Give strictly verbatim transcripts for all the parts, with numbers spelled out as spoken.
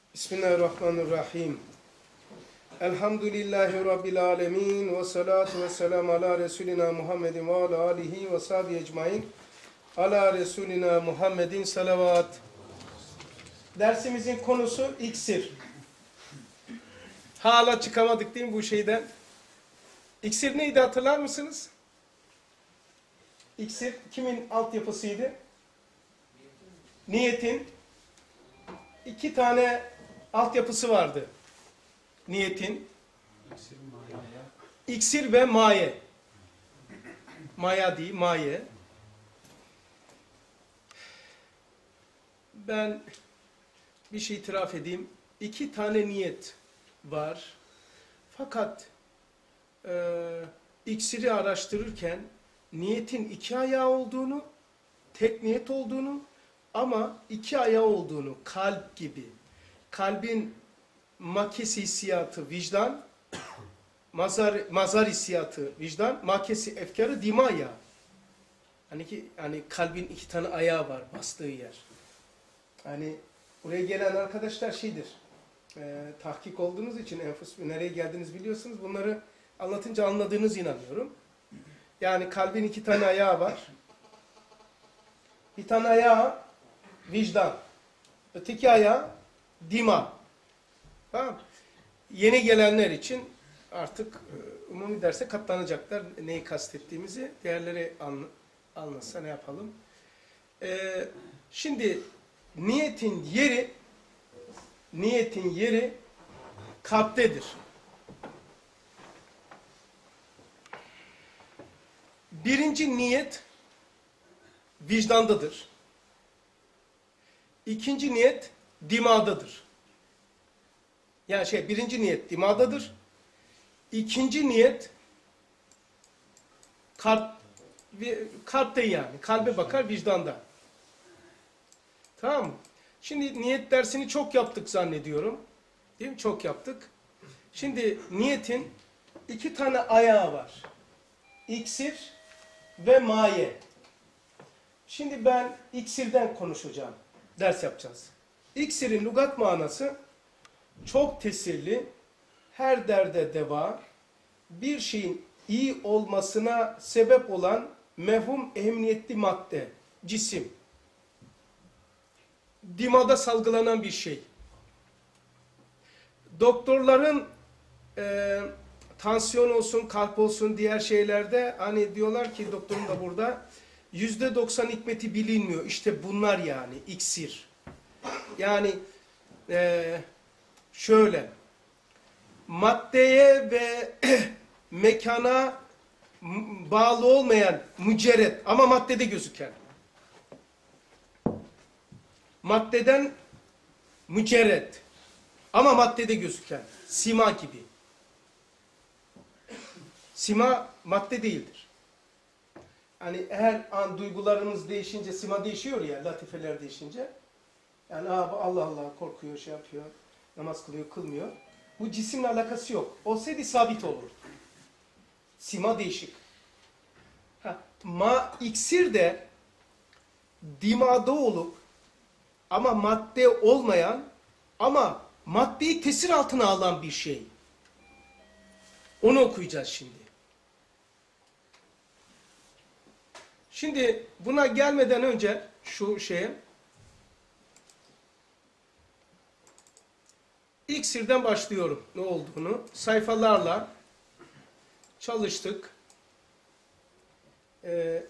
Bismillahirrahmanirrahim. Elhamdülillahi Rabbil alemin. Ve salatu ve selamu ala Resulina Muhammedin ve ala alihi ve sahbihi ecmain. Ala Resulina Muhammedin salavat. Dersimizin konusu iksir. Hala çıkamadık değil mi bu şeyden? İksir neydi hatırlar mısınız? İksir kimin altyapısıydı? Niyetin. İki tane altyapısı vardı. Niyetin. İksir ve maye. Maya değil, maye. Ben bir şey itiraf edeyim. İki tane niyet var. Fakat e, iksiri araştırırken niyetin iki ayağı olduğunu, tek niyet olduğunu ama iki ayağı olduğunu, kalp gibi. Kalbin makesi hissiyatı vicdan, mazar, mazar hissiyatı vicdan, makesi efkarı dima ya. Hani ki hani kalbin iki tane ayağı var bastığı yer. Hani buraya gelen arkadaşlar şeydir. E, tahkik olduğunuz için enfus nereye geldiniz biliyorsunuz. Bunları anlatınca anladığınız inanıyorum. Yani kalbin iki tane ayağı var. Bir tane ayağı vicdan. Öteki ayağı dima. Tamam. Yeni gelenler için artık e, umumi derse katlanacaklar. Neyi kastettiğimizi diğerleri anla, anlasa ne yapalım. E, şimdi niyetin yeri niyetin yeri kalptedir. Birinci niyet vicdandadır. İkinci niyet dimadadır. Yani şey birinci niyet dimadadır. İkinci niyet kalp, kalpte yani. Kalbe bakar vicdanda. Tamam mı? Şimdi niyet dersini çok yaptık zannediyorum. Değil mi? Çok yaptık. Şimdi niyetin iki tane ayağı var. İksir ve maye. Şimdi ben iksirden konuşacağım. Ders yapacağız. İksirin lügat manası çok tesirli, her derde deva, bir şeyin iyi olmasına sebep olan mevhum ehemmiyetli madde, cisim. Dimada salgılanan bir şey. Doktorların e, tansiyon olsun, kalp olsun diğer şeylerde hani diyorlar ki doktorun da burada yüzde doksan hikmeti bilinmiyor. İşte bunlar yani iksir. Yani e, şöyle maddeye ve mekana bağlı olmayan mücerret ama maddede gözüken. Maddeden mücerret ama maddede gözüken. Sima gibi. Sima madde değildir. Hani her an duygularımız değişince sima değişiyor ya, latifeler değişince. Yani Allah Allah korkuyor, şey yapıyor, namaz kılıyor, kılmıyor. Bu cisimle alakası yok. Olsaydı sabit olur. Sima değişik. Ha, ma iksir de dimada olup ama madde olmayan ama maddeyi tesir altına alan bir şey. Onu okuyacağız şimdi. Şimdi buna gelmeden önce şu şeye İksir'den başlıyorum ne olduğunu. Sayfalarla çalıştık. Ee,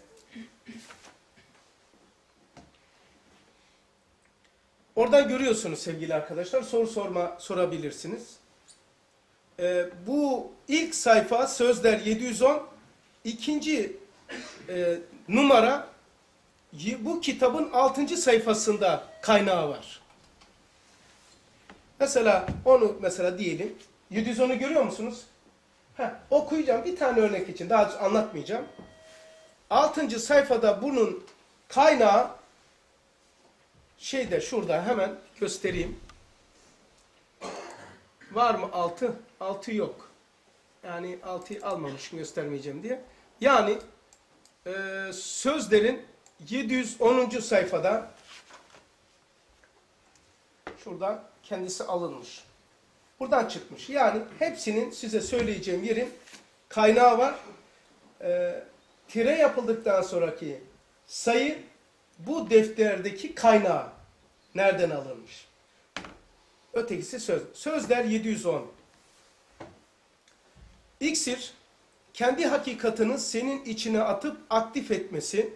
oradan görüyorsunuz sevgili arkadaşlar. Soru sorma sorabilirsiniz. Ee, bu ilk sayfa Sözler yedi yüz on. İkinci e, numara bu kitabın altıncı sayfasında kaynağı var. Mesela onu mesela diyelim. yedi yüz onu görüyor musunuz? Heh, okuyacağım bir tane örnek için. Daha anlatmayacağım. altıncı sayfada bunun kaynağı şeyde şurada hemen göstereyim. Var mı altı? altı yok. Yani altıyı almamışım göstermeyeceğim diye. Yani e, Sözler'in yedi yüz onuncu sayfada şuradan kendisi alınmış. Buradan çıkmış. Yani hepsinin size söyleyeceğim yerin kaynağı var. E, tire yapıldıktan sonraki sayı bu defterdeki kaynağı. Nereden alınmış? Ötekisi söz. Sözler yedi yüz on. İksir, kendi hakikatını senin içine atıp aktif etmesi,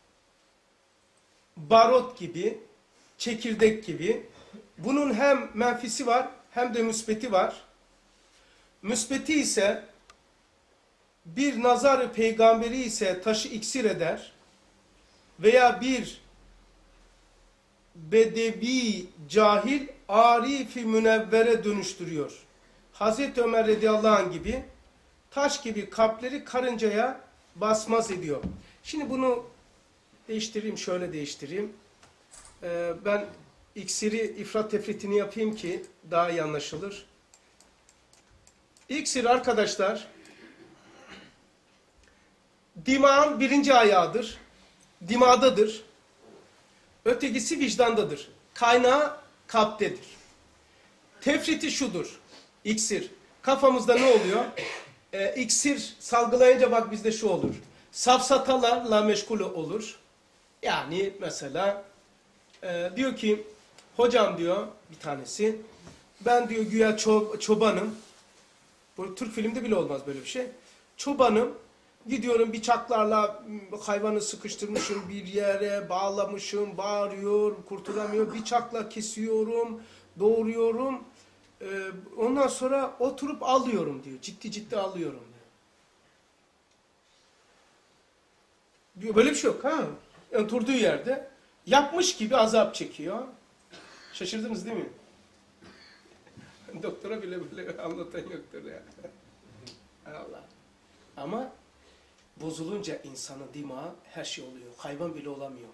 barot gibi, çekirdek gibi. Bunun hem menfisi var hem de müsbeti var. Müsbeti ise bir nazar-ı peygamberi ise taşı iksir eder veya bir bedevi cahil arifi münevvere dönüştürüyor. Hazreti Ömer radıyallahu anh gibi taş gibi kalpleri karıncaya basmaz ediyor. Şimdi bunu değiştireyim, şöyle değiştireyim. Ee, ben iksiri ifrat tefritini yapayım ki daha iyi anlaşılır. İksir arkadaşlar dimağın birinci ayağıdır. Dimağdadır. Ötekisi vicdandadır. Kaynağı kalptedir. Tefriti şudur. İksir. Kafamızda ne oluyor? Ee, iksir salgılayınca bak bizde şu olur. Safsatalarla meşgul olur. Yani mesela e, diyor ki hocam diyor bir tanesi ben diyor güya ço çobanım. Bu Türk filmde bile olmaz böyle bir şey. Çobanım. Gidiyorum bıçaklarla hayvanı sıkıştırmışım bir yere, bağlamışım, bağırıyor, kurtulamıyor. Bıçakla kesiyorum, doğruyorum. Ee, ondan sonra oturup alıyorum diyor. Ciddi ciddi alıyorum diyor. Böyle bir şey yok ha. Yani durduğu yerde yapmış gibi azap çekiyor. Şaşırdınız değil mi? Doktora bile böyle anlatan yoktur ya. Allah. Ama bozulunca insanın dimağı her şey oluyor. Hayvan bile olamıyor.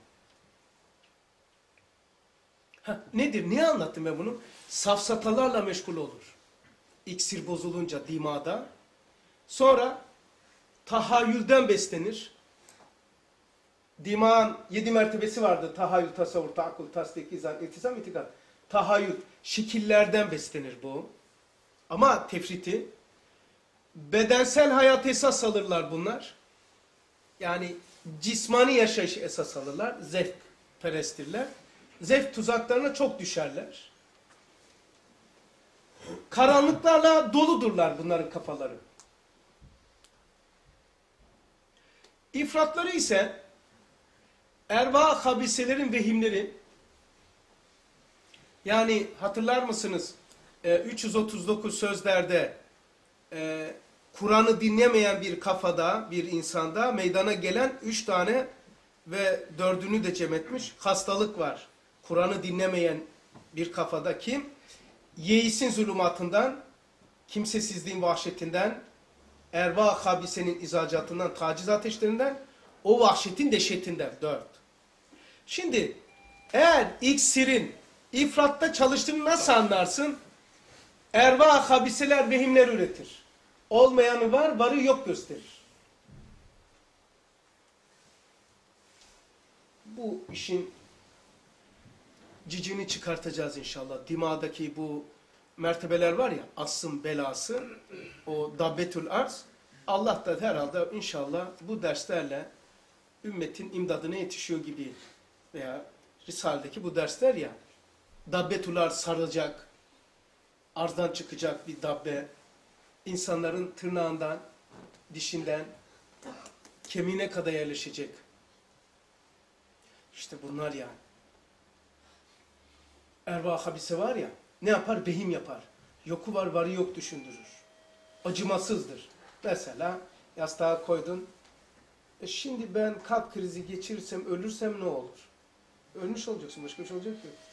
Ha, nedir? Niye anlattım ben bunu? Safsatalarla meşgul olur. İksir bozulunca dimağda. Sonra tahayyülden beslenir. Dimağın yedi mertebesi vardı. Tahayyül, tasavvur, taakkul, tasdik, izan, iltizam, itikad. Tahayyül, şekillerden beslenir bu. Ama tefriti, bedensel hayat esas alırlar bunlar. Yani cismani yaşayış esas alırlar. Zevk perestirler. Zevk tuzaklarına çok düşerler. Karanlıklarla doludurlar bunların kafaları. İfratları ise erva habiselerin vehimleri. Yani hatırlar mısınız? Ee, üç yüz otuz dokuz sözlerde e, Kur'an'ı dinlemeyen bir kafada, bir insanda meydana gelen üç tane ve dördünü de cem etmiş hastalık var. Kur'an'ı dinlemeyen bir kafada kim? Yeisin zulümatından, kimsesizliğin vahşetinden, erva habisenin izacatından, taciz ateşlerinden, o vahşetin dehşetinden. Dört. Şimdi eğer iksirin ifratta çalıştığını nasıl anlarsın? Erva habiseler vehimler üretir. Olmayanı var, varı yok gösterir. Bu işin cicini çıkartacağız inşallah. Dimağdaki bu mertebeler var ya, asın belası, o dabbetül arz. Allah da herhalde inşallah bu derslerle ümmetin imdadına yetişiyor gibi veya Risale'deki bu dersler ya, dabbetül arz sarılacak, arzdan çıkacak bir dabbe, insanların tırnağından, dişinden, kemiğine kadar yerleşecek. İşte bunlar yani. Erva habise var ya, ne yapar? Behim yapar. Yoku var, varı yok düşündürür. Acımasızdır. Mesela yastığa koydun, e şimdi ben kalp krizi geçirirsem, ölürsem ne olur? Ölmüş olacaksın, başka bir şey olacak yok.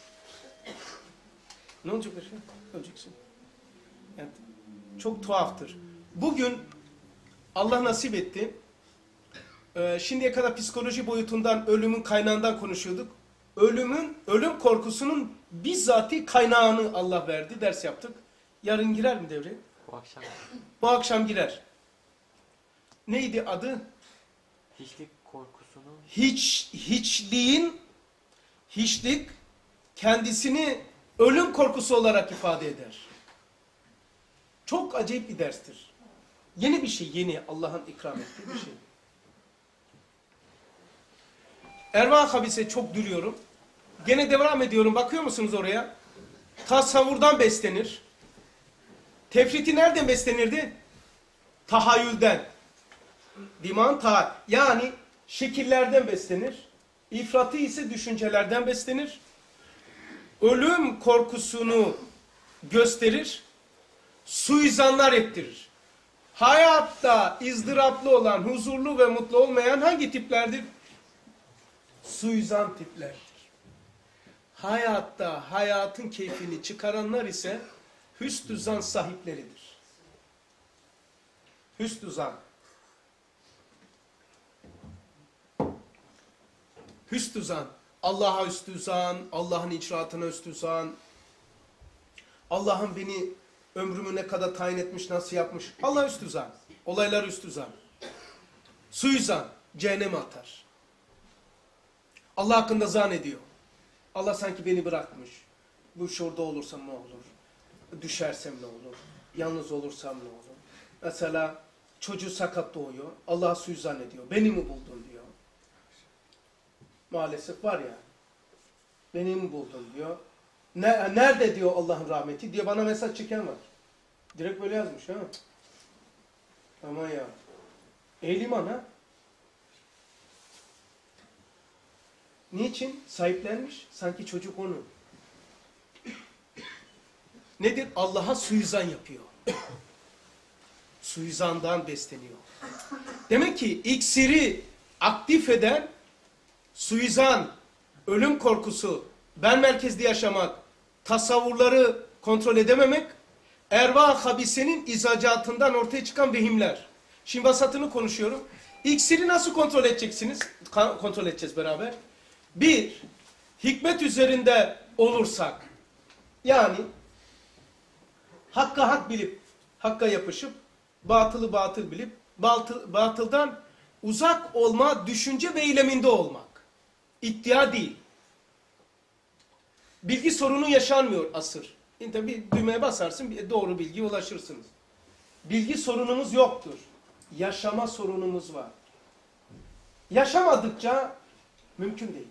Ne olacak başka? Öleceksin. Yani çok tuhaftır. Bugün Allah nasip etti. Ee, şimdiye kadar psikoloji boyutundan, ölümün kaynağından konuşuyorduk. Ölümün, ölüm korkusunun bizzati kaynağını Allah verdi. Ders yaptık. Yarın girer mi devreye? Bu akşam. Bu akşam girer. Neydi adı? Hiçlik korkusunun. Hiç, hiçliğin, hiçlik kendisini ölüm korkusu olarak ifade eder. Çok acayip bir derstir. Yeni bir şey, yeni Allah'ın ikram ettiği bir şey. Erva habise çok duruyorum. Gene devam ediyorum. Bakıyor musunuz oraya? Tasavvurdan beslenir. Tefriti nereden beslenirdi? Tahayyülden. Diman ta yani şekillerden beslenir. İfratı ise düşüncelerden beslenir. Ölüm korkusunu gösterir. Suizanlar ettirir. Hayatta izdıraplı olan, huzurlu ve mutlu olmayan hangi tiplerdir? Suizan tiplerdir. Hayatta hayatın keyfini çıkaranlar ise hüsnü zan sahipleridir. Hüsnü zan. Hüsnü zan. Allah'a hüsnü zan, Allah'ın icraatına hüsnü zan. Allah'ın beni ömrümü ne kadar tayin etmiş, nasıl yapmış. Allah hüsnü zan. Olaylar hüsnü zan. Suizan. Cehenneme atar. Allah hakkında zan ediyor. Allah sanki beni bırakmış. Bu şurada olursam ne olur? Düşersem ne olur? Yalnız olursam ne olur? Mesela çocuğu sakat doğuyor. Allah'a suizan ediyor. Beni mi buldun diyor. Maalesef var ya. Beni mi buldun diyor. Ne, nerede diyor Allah'ın rahmeti diye bana mesaj çeken var. Direkt böyle yazmış ha. Aman ya. Ehliman ha. Niçin? Sahiplenmiş. Sanki çocuk onun. Nedir? Allah'a suizan yapıyor. Suizandan besleniyor. Demek ki iksiri aktif eden suizan, ölüm korkusu, ben merkezli yaşamak, tasavvurları kontrol edememek, erva habisenin izacatından ortaya çıkan vehimler. Şimdi vasatını konuşuyorum. İksiri nasıl kontrol edeceksiniz? Kontrol edeceğiz beraber. Bir, hikmet üzerinde olursak, yani hakka hak bilip, hakka yapışıp, batılı batıl bilip, batıl, batıldan uzak olma, düşünce ve eyleminde olmak. İddia değil. Bilgi sorunu yaşanmıyor asır. İnte bir düğmeye basarsın, bir doğru bilgiye ulaşırsınız. Bilgi sorunumuz yoktur. Yaşama sorunumuz var. Yaşamadıkça mümkün değil.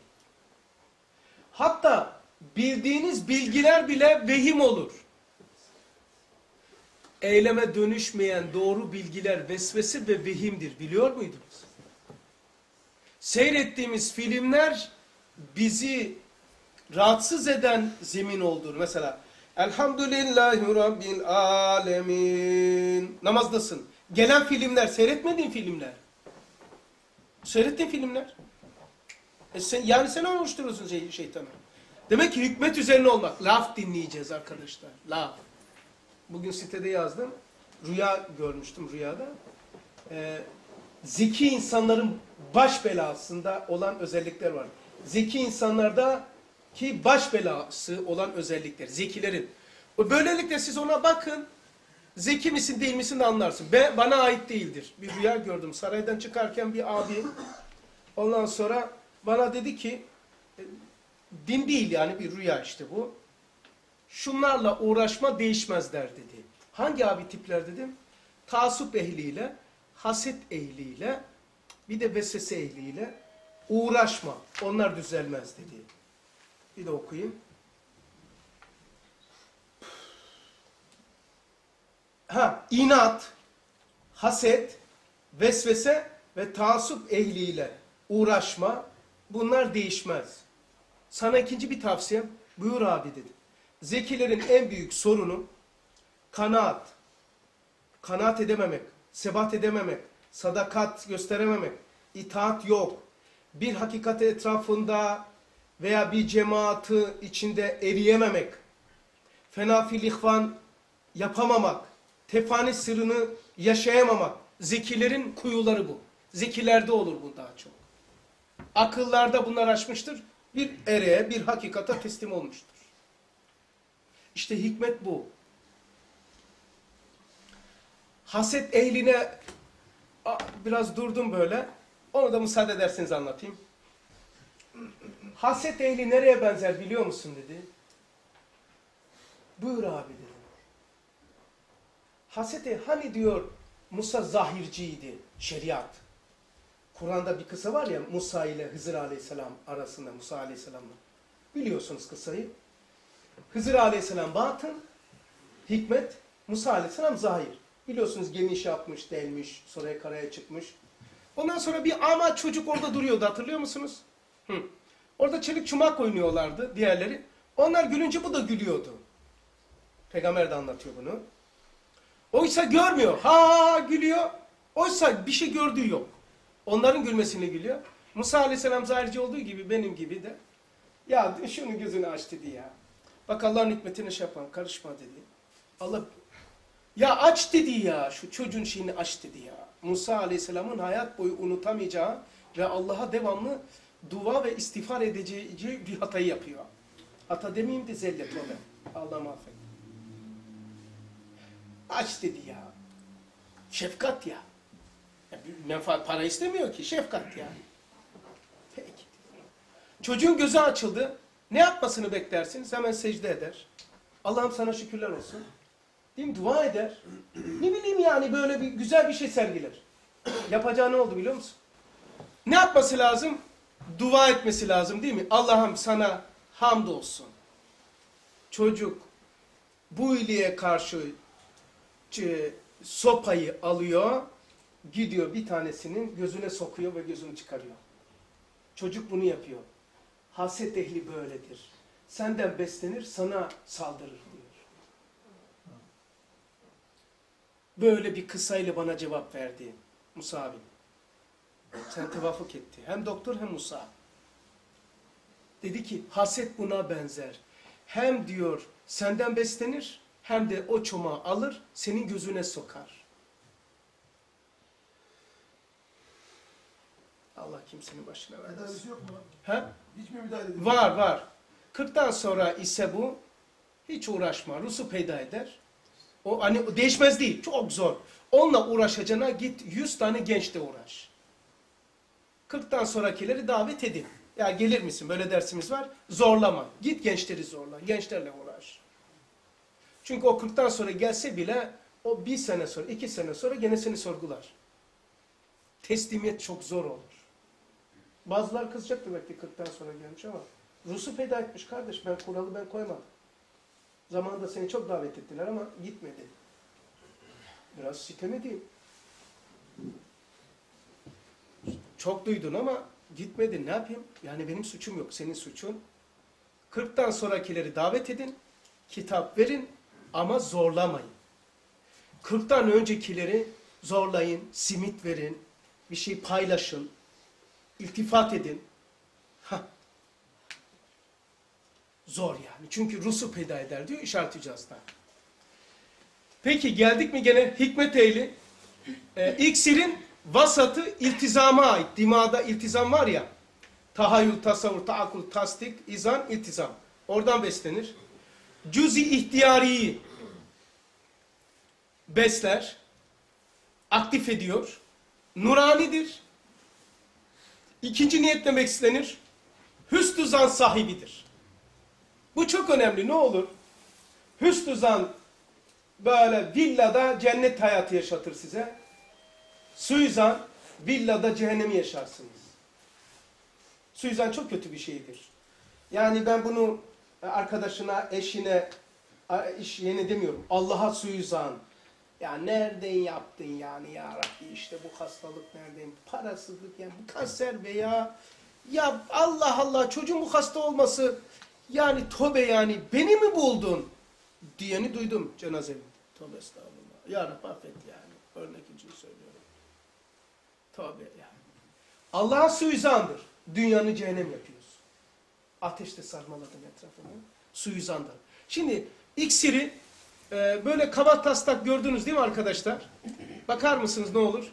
Hatta bildiğiniz bilgiler bile vehim olur. Eyleme dönüşmeyen doğru bilgiler vesvese ve vehimdir. Biliyor muydunuz? Seyrettiğimiz filmler bizi rahatsız eden zemin olur. Mesela Elhamdülillahi Rabbil Alemin. Namazdasın. Gelen filmler, seyretmediğin filmler. Seyrettiğin filmler. E sen, yani sen oluşturuyorsun şey, şeytanı. Demek ki hükmet üzerine olmak. Laf dinleyeceğiz arkadaşlar. Laf. Bugün sitede yazdım. Rüya görmüştüm rüyada. Ee, zeki insanların baş belasında olan özellikler var. Zeki insanlarda ki baş belası olan özellikler. Zekilerin. Böylelikle siz ona bakın. Zeki misin değil misin de anlarsın. Be, bana ait değildir. Bir rüya gördüm. Saraydan çıkarken bir abi ondan sonra bana dedi ki din değil yani bir rüya işte bu. Şunlarla uğraşma değişmezler dedi. Hangi abi tipler dedim? Taassup ehliyle, haset ehliyle, bir de vesvese ehliyle uğraşma. Onlar düzelmez dedi. Bir de okuyayım. Ha, inat, haset, vesvese ve taassup ehliyle uğraşma, bunlar değişmez. Sana ikinci bir tavsiyem, buyur abi dedi. Zekilerin en büyük sorunu kanaat, kanaat edememek, sebat edememek, sadakat gösterememek, itaat yok. Bir hakikat etrafında veya bir cemaati içinde eriyememek, fenafil ihvan yapamamak, tefani sırrını yaşayamamak. Zekilerin kuyuları bu. Zekilerde olur bu daha çok. Akıllarda bunlar aşmıştır. Bir ereğe, bir hakikata teslim olmuştur. İşte hikmet bu. Haset ehline biraz durdum böyle. Onu da müsaade ederseniz anlatayım. Haset ehli nereye benzer biliyor musun dedi. Buyur abi dedi. Hazreti hani diyor Musa zahirciydi, şeriat. Kur'an'da bir kısa var ya Musa ile Hızır Aleyhisselam arasında, Musa Aleyhisselam'la. Biliyorsunuz kıssayı. Hızır Aleyhisselam batın, hikmet, Musa Aleyhisselam zahir. Biliyorsunuz gemi iş yapmış, delmiş, sonra karaya çıkmış. Ondan sonra bir ama çocuk orada duruyordu, hatırlıyor musunuz? Hı. Orada çelik çumak oynuyorlardı diğerleri. Onlar gülünce bu da gülüyordu. Peygamber de anlatıyor bunu. Oysa görmüyor. Ha gülüyor. Oysa bir şey gördüğü yok. Onların gülmesine gülüyor. Musa Aleyhisselam zahirci olduğu gibi benim gibi de. Ya şunun gözünü aç dedi ya. Bak Allah'ın hikmetine şey yapan karışma dedi. Allah ya aç dedi ya. Şu çocuğun şeyini aç dedi ya. Musa Aleyhisselam'ın hayat boyu unutamayacağı ve Allah'a devamlı dua ve istiğfar edeceği bir hatayı yapıyor. Hata demeyeyim de zellet o da. Allah'ım affet. Aç dedi ya. Şefkat ya. Ya menfaat para istemiyor ki. Şefkat yani. Peki. Çocuğun gözü açıldı. Ne yapmasını beklersiniz? Hemen secde eder. Allah'ım sana şükürler olsun. Değil mi? Dua eder. Ne bileyim yani böyle bir güzel bir şey sergiler. Yapacağı ne oldu biliyor musun? Ne yapması lazım? Dua etmesi lazım değil mi? Allah'ım sana hamdolsun. Çocuk bu iyiliğe karşı sopayı alıyor, gidiyor bir tanesinin gözüne sokuyor ve gözünü çıkarıyor. Çocuk bunu yapıyor. Haset ehli böyledir. Senden beslenir, sana saldırır diyor. Böyle bir kıssayla bana cevap verdi Musa abi. Sen tevafuk etti. Hem doktor hem Musa. Dedi ki haset buna benzer. Hem diyor senden beslenir, hem de o çomağı alır, senin gözüne sokar. Allah kimsenin başına vermesin. Tedavisi yok mu? He? Hiç mi müdahale edilmiyor? Var var. kırktan sonra ise bu hiç uğraşma. Rusu peyda eder. O hani o değişmez değil. Çok zor. Onunla uğraşacağına git yüz tane gençle uğraş. kırktan sonrakileri davet edin. Ya gelir misin? Böyle dersimiz var. Zorlama. Git gençleri zorla. Gençlerle uğraş. Çünkü o kırktan sonra gelse bile o bir sene sonra, iki sene sonra gene seni sorgular. Teslimiyet çok zor olur. Bazılar kızacak demek ki kırktan sonra gelmiş ama Rus'u feda etmiş kardeş. Ben kuralı ben koymadım. Zamanında seni çok davet ettiler ama gitmedi. Biraz sitem edeyim. Çok duydun ama gitmedin. Ne yapayım? Yani benim suçum yok. Senin suçun. kırktan sonrakileri davet edin. Kitap verin ama zorlamayın. kırktan öncekileri zorlayın. Simit verin. Bir şey paylaşın. İltifat edin. Hah. Zor yani. Çünkü Rus'u peyda eder diyor işaret icazda. Peki geldik mi gene hikmet ehli? Ee, iksirin vasatı iltizama ait. Dimağda iltizam var ya. Tahayyül, tasavvur, taakkul, tasdik, izan, iltizam. Oradan beslenir. Cüz-i ihtiyariyi besler. Aktif ediyor. Nuranidir. İkinci niyetle beslenir. Hüsnü zan sahibidir. Bu çok önemli. Ne olur? Hüsnü zan böyle villada cennet hayatı yaşatır size. Suizan villada cehennemi yaşarsınız. Suizan çok kötü bir şeydir. Yani ben bunu arkadaşına, eşine, iş yeni demiyorum. Allah'a suizan. Ya nereden yaptın yani ya Rabbi işte bu hastalık nereden? Parasızlık yani bu kanser veya ya Allah Allah çocuğun bu hasta olması yani tövbe yani beni mi buldun diyeni duydum cenazemde. Tövbe estağfurullah. Ya Rabbi affet yani. Örnek için söylüyorum. Tövbe yani. Allah'a suizandır. Dünyanı cehennem yapıyoruz. Ateşte sarmaladın etrafını. Suizandır. Şimdi iksiri e, böyle kaba taslak gördünüz değil mi arkadaşlar? Bakar mısınız ne olur?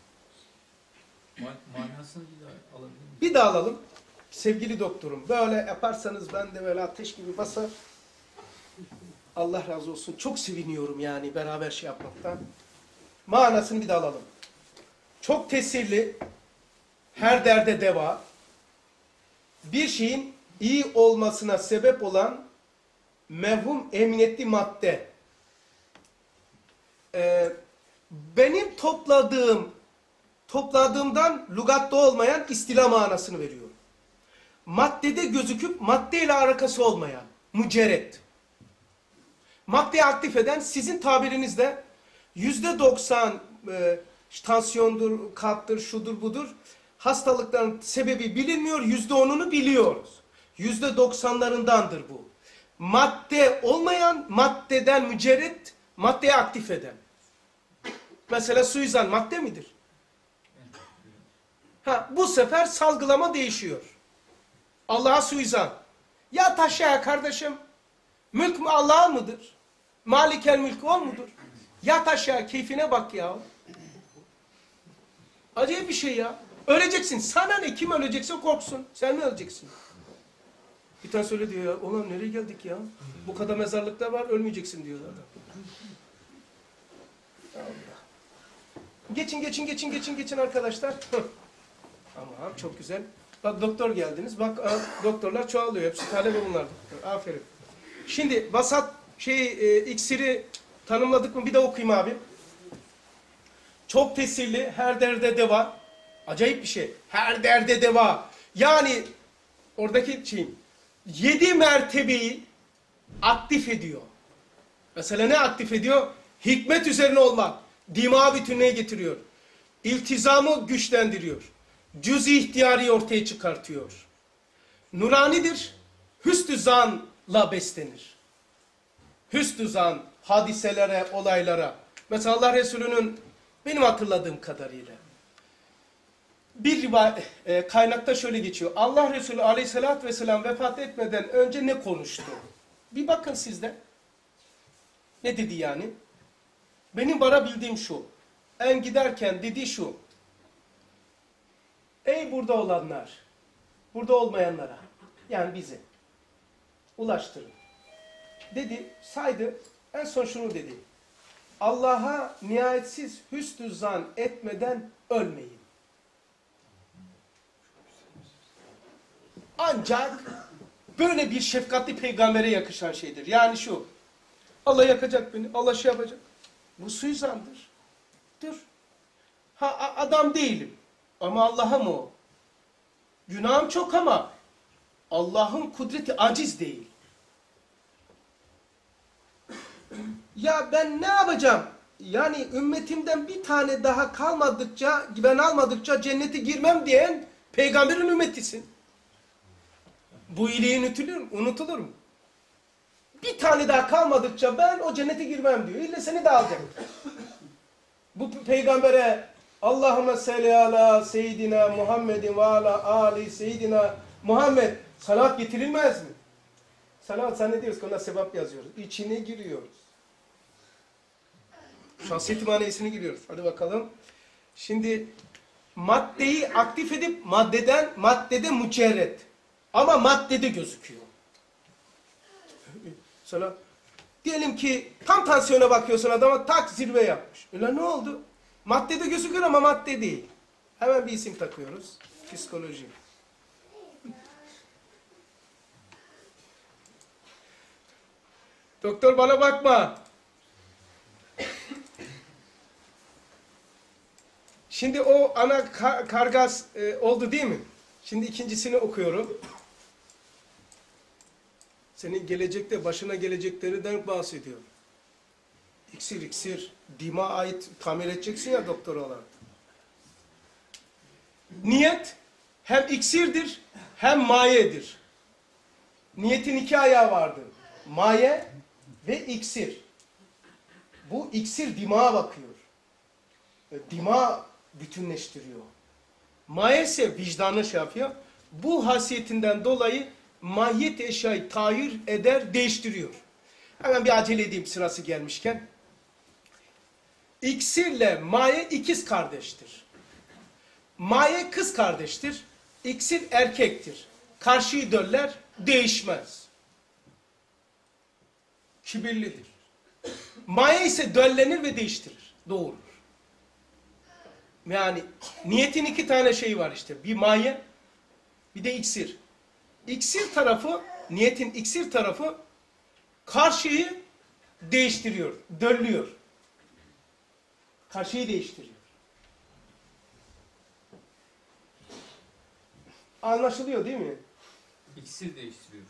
Manasını bir daha alabilir miyim? Bir daha alalım. Sevgili doktorum böyle yaparsanız ben de böyle ateş gibi basar. Allah razı olsun. Çok seviniyorum yani beraber şey yapmaktan. Manasını bir daha alalım. Çok tesirli, her derde deva, bir şeyin iyi olmasına sebep olan mevhum emniyetli madde. Ee, benim topladığım, topladığımdan lügatta olmayan istila manasını veriyor. Maddede gözüküp maddeyle alakası olmayan, mücerret. Maddeyi aktif eden sizin tabirinizde yüzde doksan e, tansiyondur, kalptir, şudur budur. Hastalıkların sebebi bilinmiyor, yüzde onunu biliyoruz. Yüzde doksanlarındandır bu. Madde olmayan, maddeden mücerret, maddeyi aktif eden. Mesela suizan madde midir? Ha, bu sefer salgılama değişiyor. Allah'a suizan. Ya taşa kardeşim, mülk mü Allah'a mıdır? Malikel mülk o mudur? Ya taşa, keyfine bak ya. Acayip bir şey ya. Öleceksin. Sana ne? Kim ölecekse korksun. Sen mi öleceksin? Bir tane söyle diyor ya. Ulan nereye geldik ya? Bu kadar mezarlıklar var. Ölmeyeceksin diyorlar. Allah. Geçin geçin geçin geçin geçin arkadaşlar. Tamam çok güzel. Bak doktor geldiniz. Bak doktorlar çoğalıyor. Hepsi talebe bunlar. Aferin. Şimdi vasat şey e, iksiri tanımladık mı? Bir de okuyayım abi. Çok tesirli, her derde deva. Acayip bir şey. Her derde deva. Yani oradaki şey, yedi mertebeyi aktif ediyor. Mesela ne aktif ediyor? Hikmet üzerine olmak. Dima bütünlüğe getiriyor. İltizamı güçlendiriyor. Cüz-i ihtiyarı ortaya çıkartıyor. Nuranidir. Hüsnü zanla beslenir. Hüsnü zan hadiselere, olaylara. Mesela Allah Resulü'nün benim hatırladığım kadarıyla bir rivayet, e, kaynakta şöyle geçiyor. Allah Resulü aleyhissalatü vesselam vefat etmeden önce ne konuştu? Bir bakın sizde. Ne dedi yani? Benim varabildiğim şu. En giderken dediği şu. Ey burada olanlar, burada olmayanlara, yani bize ulaştırın. Dedi, saydı, en son şunu dedi. Allah'a nihayetsiz hüsnü zan etmeden ölmeyin. Ancak böyle bir şefkatli peygambere yakışan şeydir. Yani şu, Allah yakacak beni, Allah şey yapacak. Bu suizandır. Dur. Ha adam değilim. Ama Allah'a mı o? Günahım çok ama Allah'ın kudreti aciz değil. Ya ben ne yapacağım? Yani ümmetimden bir tane daha kalmadıkça, ben almadıkça cennete girmem diyen peygamberin ümmetisin. Bu iyiliği unutulur, unutulur mu? Bir tane daha kalmadıkça ben o cennete girmem diyor. İlle seni de alacak. Bu peygambere Allahümme salli ala seyyidina Muhammedin ve ala ali seyyidina Muhammed salat getirilmez mi? Salat zannediyoruz ki ona sevap yazıyoruz. İçine giriyoruz. Şahsiyet maneviyesine giriyoruz. Hadi bakalım. Şimdi maddeyi aktif edip maddeden maddede mücerret. Ama maddede gözüküyor. Mesela diyelim ki tam tansiyona bakıyorsun adama tak zirve yapmış. Öyle ne oldu? Maddede gözüküyor ama madde değil. Hemen bir isim takıyoruz. Psikoloji. Doktor bana bakma. Şimdi o ana kar kargas e, oldu değil mi? Şimdi ikincisini okuyorum. Senin gelecekte başına geleceklerinden bahsediyor. İksir iksir, dima ait tamir edeceksin ya doktor olarak. Niyet hem iksirdir hem mayedir. Niyetin iki ayağı vardır. Maye ve iksir. Bu iksir dimağa bakıyor. Dima bütünleştiriyor. Maye ise vicdanı şey yapıyor. Bu hasiyetinden dolayı mahiyet eşyayı tahir eder, değiştiriyor. Hemen bir acele edeyim sırası gelmişken. İksirle maye ikiz kardeştir. Maye kız kardeştir. İksir erkektir. Karşıyı döller, değişmez. Kibirlidir. Maye ise döllenir ve değiştirir. Doğurur. Yani niyetin iki tane şeyi var işte. Bir maye, bir de iksir. İksir tarafı, niyetin iksir tarafı karşıyı değiştiriyor, döllüyor. Karşıyı değiştiriyor. Anlaşılıyor değil mi? İksir değiştiriyor.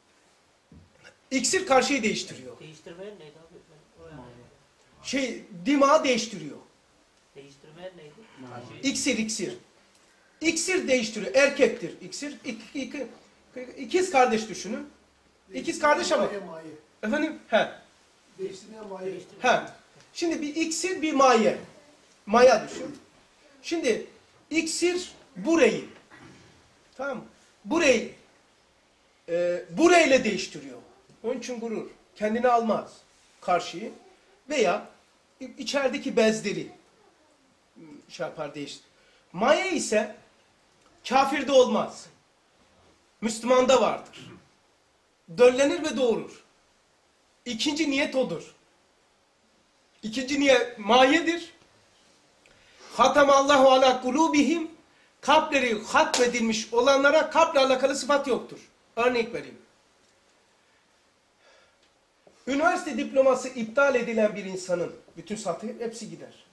İksir karşıyı değiştiriyor. Değiştirmeyen neydi abi? Ben oraya- Şey, dimağı değiştiriyor. Değiştirmeyen neydi? İksir, iksir. İksir değiştiriyor. Erkektir iksir. İk, iki, ikiz kardeş düşünün. İkiz kardeş ama. Maye, maye. Efendim? He. Değiştirmeyen maye. He. Şimdi bir iksir, bir maye. Maya düşün. Şimdi iksir burayı. Tamam mı? Burayı e, burayla değiştiriyor. Onun için gurur. Kendini almaz. Karşıyı. Veya içerideki bezleri şey yapar, değiştir. Maye ise kafirde olmaz. Müslümanda vardır. Döllenir ve doğurur. İkinci niyet odur. İkinci niyet mayedir. Hatamallahu ala kulubihim, kalpleri hatmedilmiş olanlara kalple alakalı sıfat yoktur. Örnek vereyim. Üniversite diploması iptal edilen bir insanın bütün satı hepsi gider.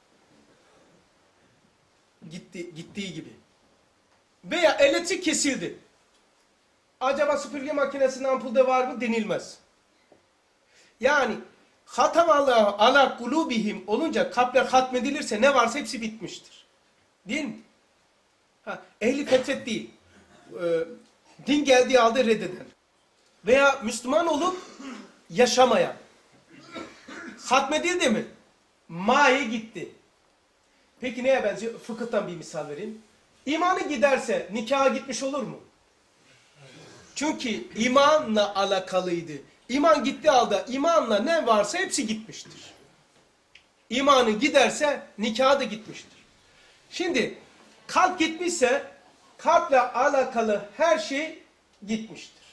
Gitti, gittiği gibi. Veya elektrik kesildi. Acaba süpürge makinesinin ampulde var mı denilmez. Yani hatamallahu ala kulubihim olunca kalpler hatmedilirse ne varsa hepsi bitmiştir. Değil mi? Ha, ehli fetret değil. Ee, din geldiği halde reddeden. Veya Müslüman olup yaşamayan. Hatmedildi mi? Maye gitti. Peki neye benziyor? Fıkıhtan bir misal vereyim. İmanı giderse nikaha gitmiş olur mu? Çünkü imanla alakalıydı. İman gittiği halde imanla ne varsa hepsi gitmiştir. İmanı giderse nikahı da gitmiştir. Şimdi kalp gitmişse kalple alakalı her şey gitmiştir.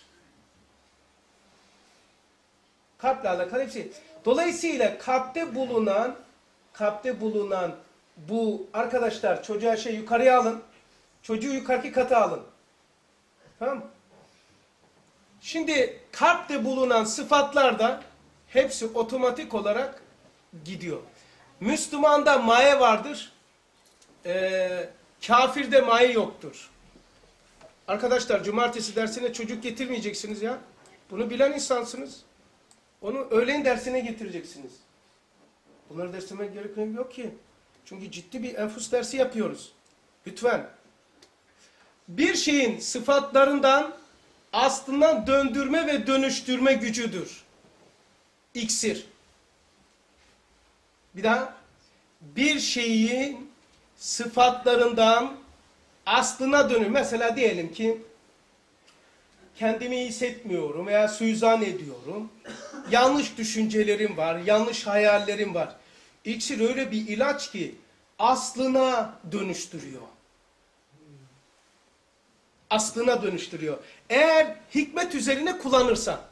Kalple alakalı hepsi. Dolayısıyla kalpte bulunan kalpte bulunan bu arkadaşlar çocuğa şey yukarıya alın. Çocuğu yukarıki kata alın. Tamam mı? Şimdi kalpte bulunan sıfatlar da hepsi otomatik olarak gidiyor. Müslümanda maye vardır. Ee, kafirde maye yoktur. Arkadaşlar cumartesi dersine çocuk getirmeyeceksiniz ya. Bunu bilen insansınız. Onu öğlen dersine getireceksiniz. Bunları dersime gerek yok ki. Çünkü ciddi bir enfus dersi yapıyoruz. Lütfen. Bir şeyin sıfatlarından aslından döndürme ve dönüştürme gücüdür. İksir. Bir daha. Bir şeyin sıfatlarından aslına dönür. Mesela diyelim ki kendimi iyi hissetmiyorum veya suizan ediyorum. Yanlış düşüncelerim var, yanlış hayallerim var. İksir öyle bir ilaç ki aslına dönüştürüyor. Aslına dönüştürüyor. Eğer hikmet üzerine kullanırsan.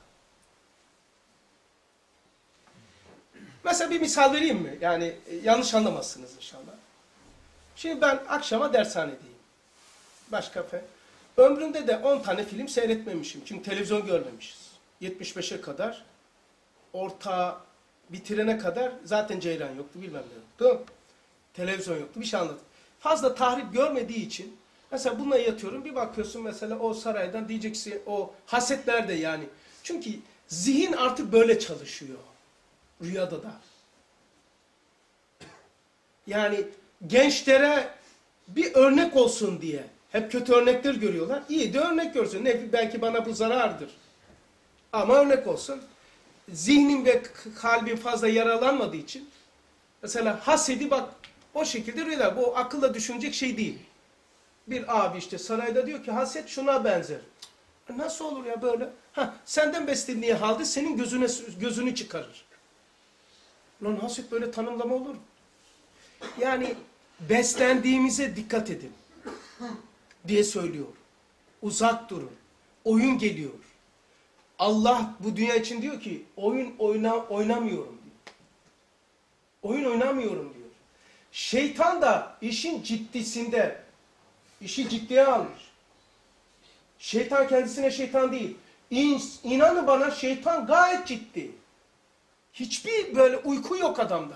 Mesela bir misal vereyim mi? Yani e, yanlış anlamazsınız inşallah. Şimdi ben akşama dershanedeyim. Başka fe. Ömrümde de on tane film seyretmemişim. Çünkü televizyon görmemişiz. yetmiş beşe kadar orta bitirene kadar zaten ceylan yoktu, bilmem ne yoktu. Televizyon yoktu, bir şey anladım. Fazla tahrip görmediği için mesela bununla yatıyorum, bir bakıyorsun mesela o saraydan diyeceksin o haset nerede yani. Çünkü zihin artık böyle çalışıyor. Rüyada da. Yani gençlere bir örnek olsun diye hep kötü örnekler görüyorlar. İyi de örnek görsün. Ne, belki bana bu zarardır. Ama örnek olsun. Zihnim ve kalbim fazla yaralanmadığı için mesela hasedi bak o şekilde rüyalar. Bu akılla düşünecek şey değil. Bir abi işte sarayda diyor ki haset şuna benzer. Nasıl olur ya böyle? Ha, senden beslendiği halde senin gözüne gözünü çıkarır. Lan haset böyle tanımlama olur mu? Yani beslendiğimize dikkat edin diye söylüyor. Uzak durun. Oyun geliyor. Allah bu dünya için diyor ki oyun oyna, oynamıyorum diyor. Oyun oynamıyorum diyor. Şeytan da işin ciddisinde işi ciddiye almış. Şeytan kendisine şeytan değil. İn, inanın bana şeytan gayet ciddi. Hiçbir böyle uyku yok adamda.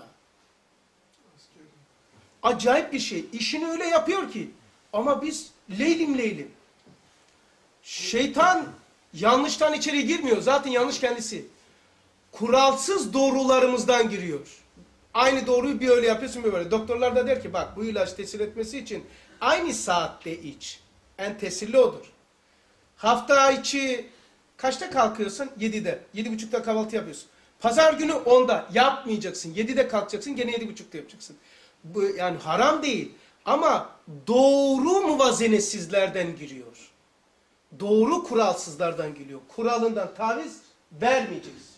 Acayip bir şey. İşini öyle yapıyor ki. Ama biz leylim leylim. Şeytan yanlıştan içeri girmiyor. Zaten yanlış kendisi. Kuralsız doğrularımızdan giriyor. Aynı doğruyu bir öyle yapıyorsun bir böyle. Doktorlar da der ki bak bu ilaç tesir etmesi için aynı saatte iç. En tesirli odur. Hafta içi kaçta kalkıyorsun? yedide. yedi buçukta kahvaltı yapıyorsun. Pazar günü onda yapmayacaksın. yedide kalkacaksın gene yedi buçukta yapacaksın. Bu yani haram değil. Ama doğru muvazenesizlerden giriyor. Doğru kuralsızlardan geliyor. Kuralından taviz vermeyeceksin.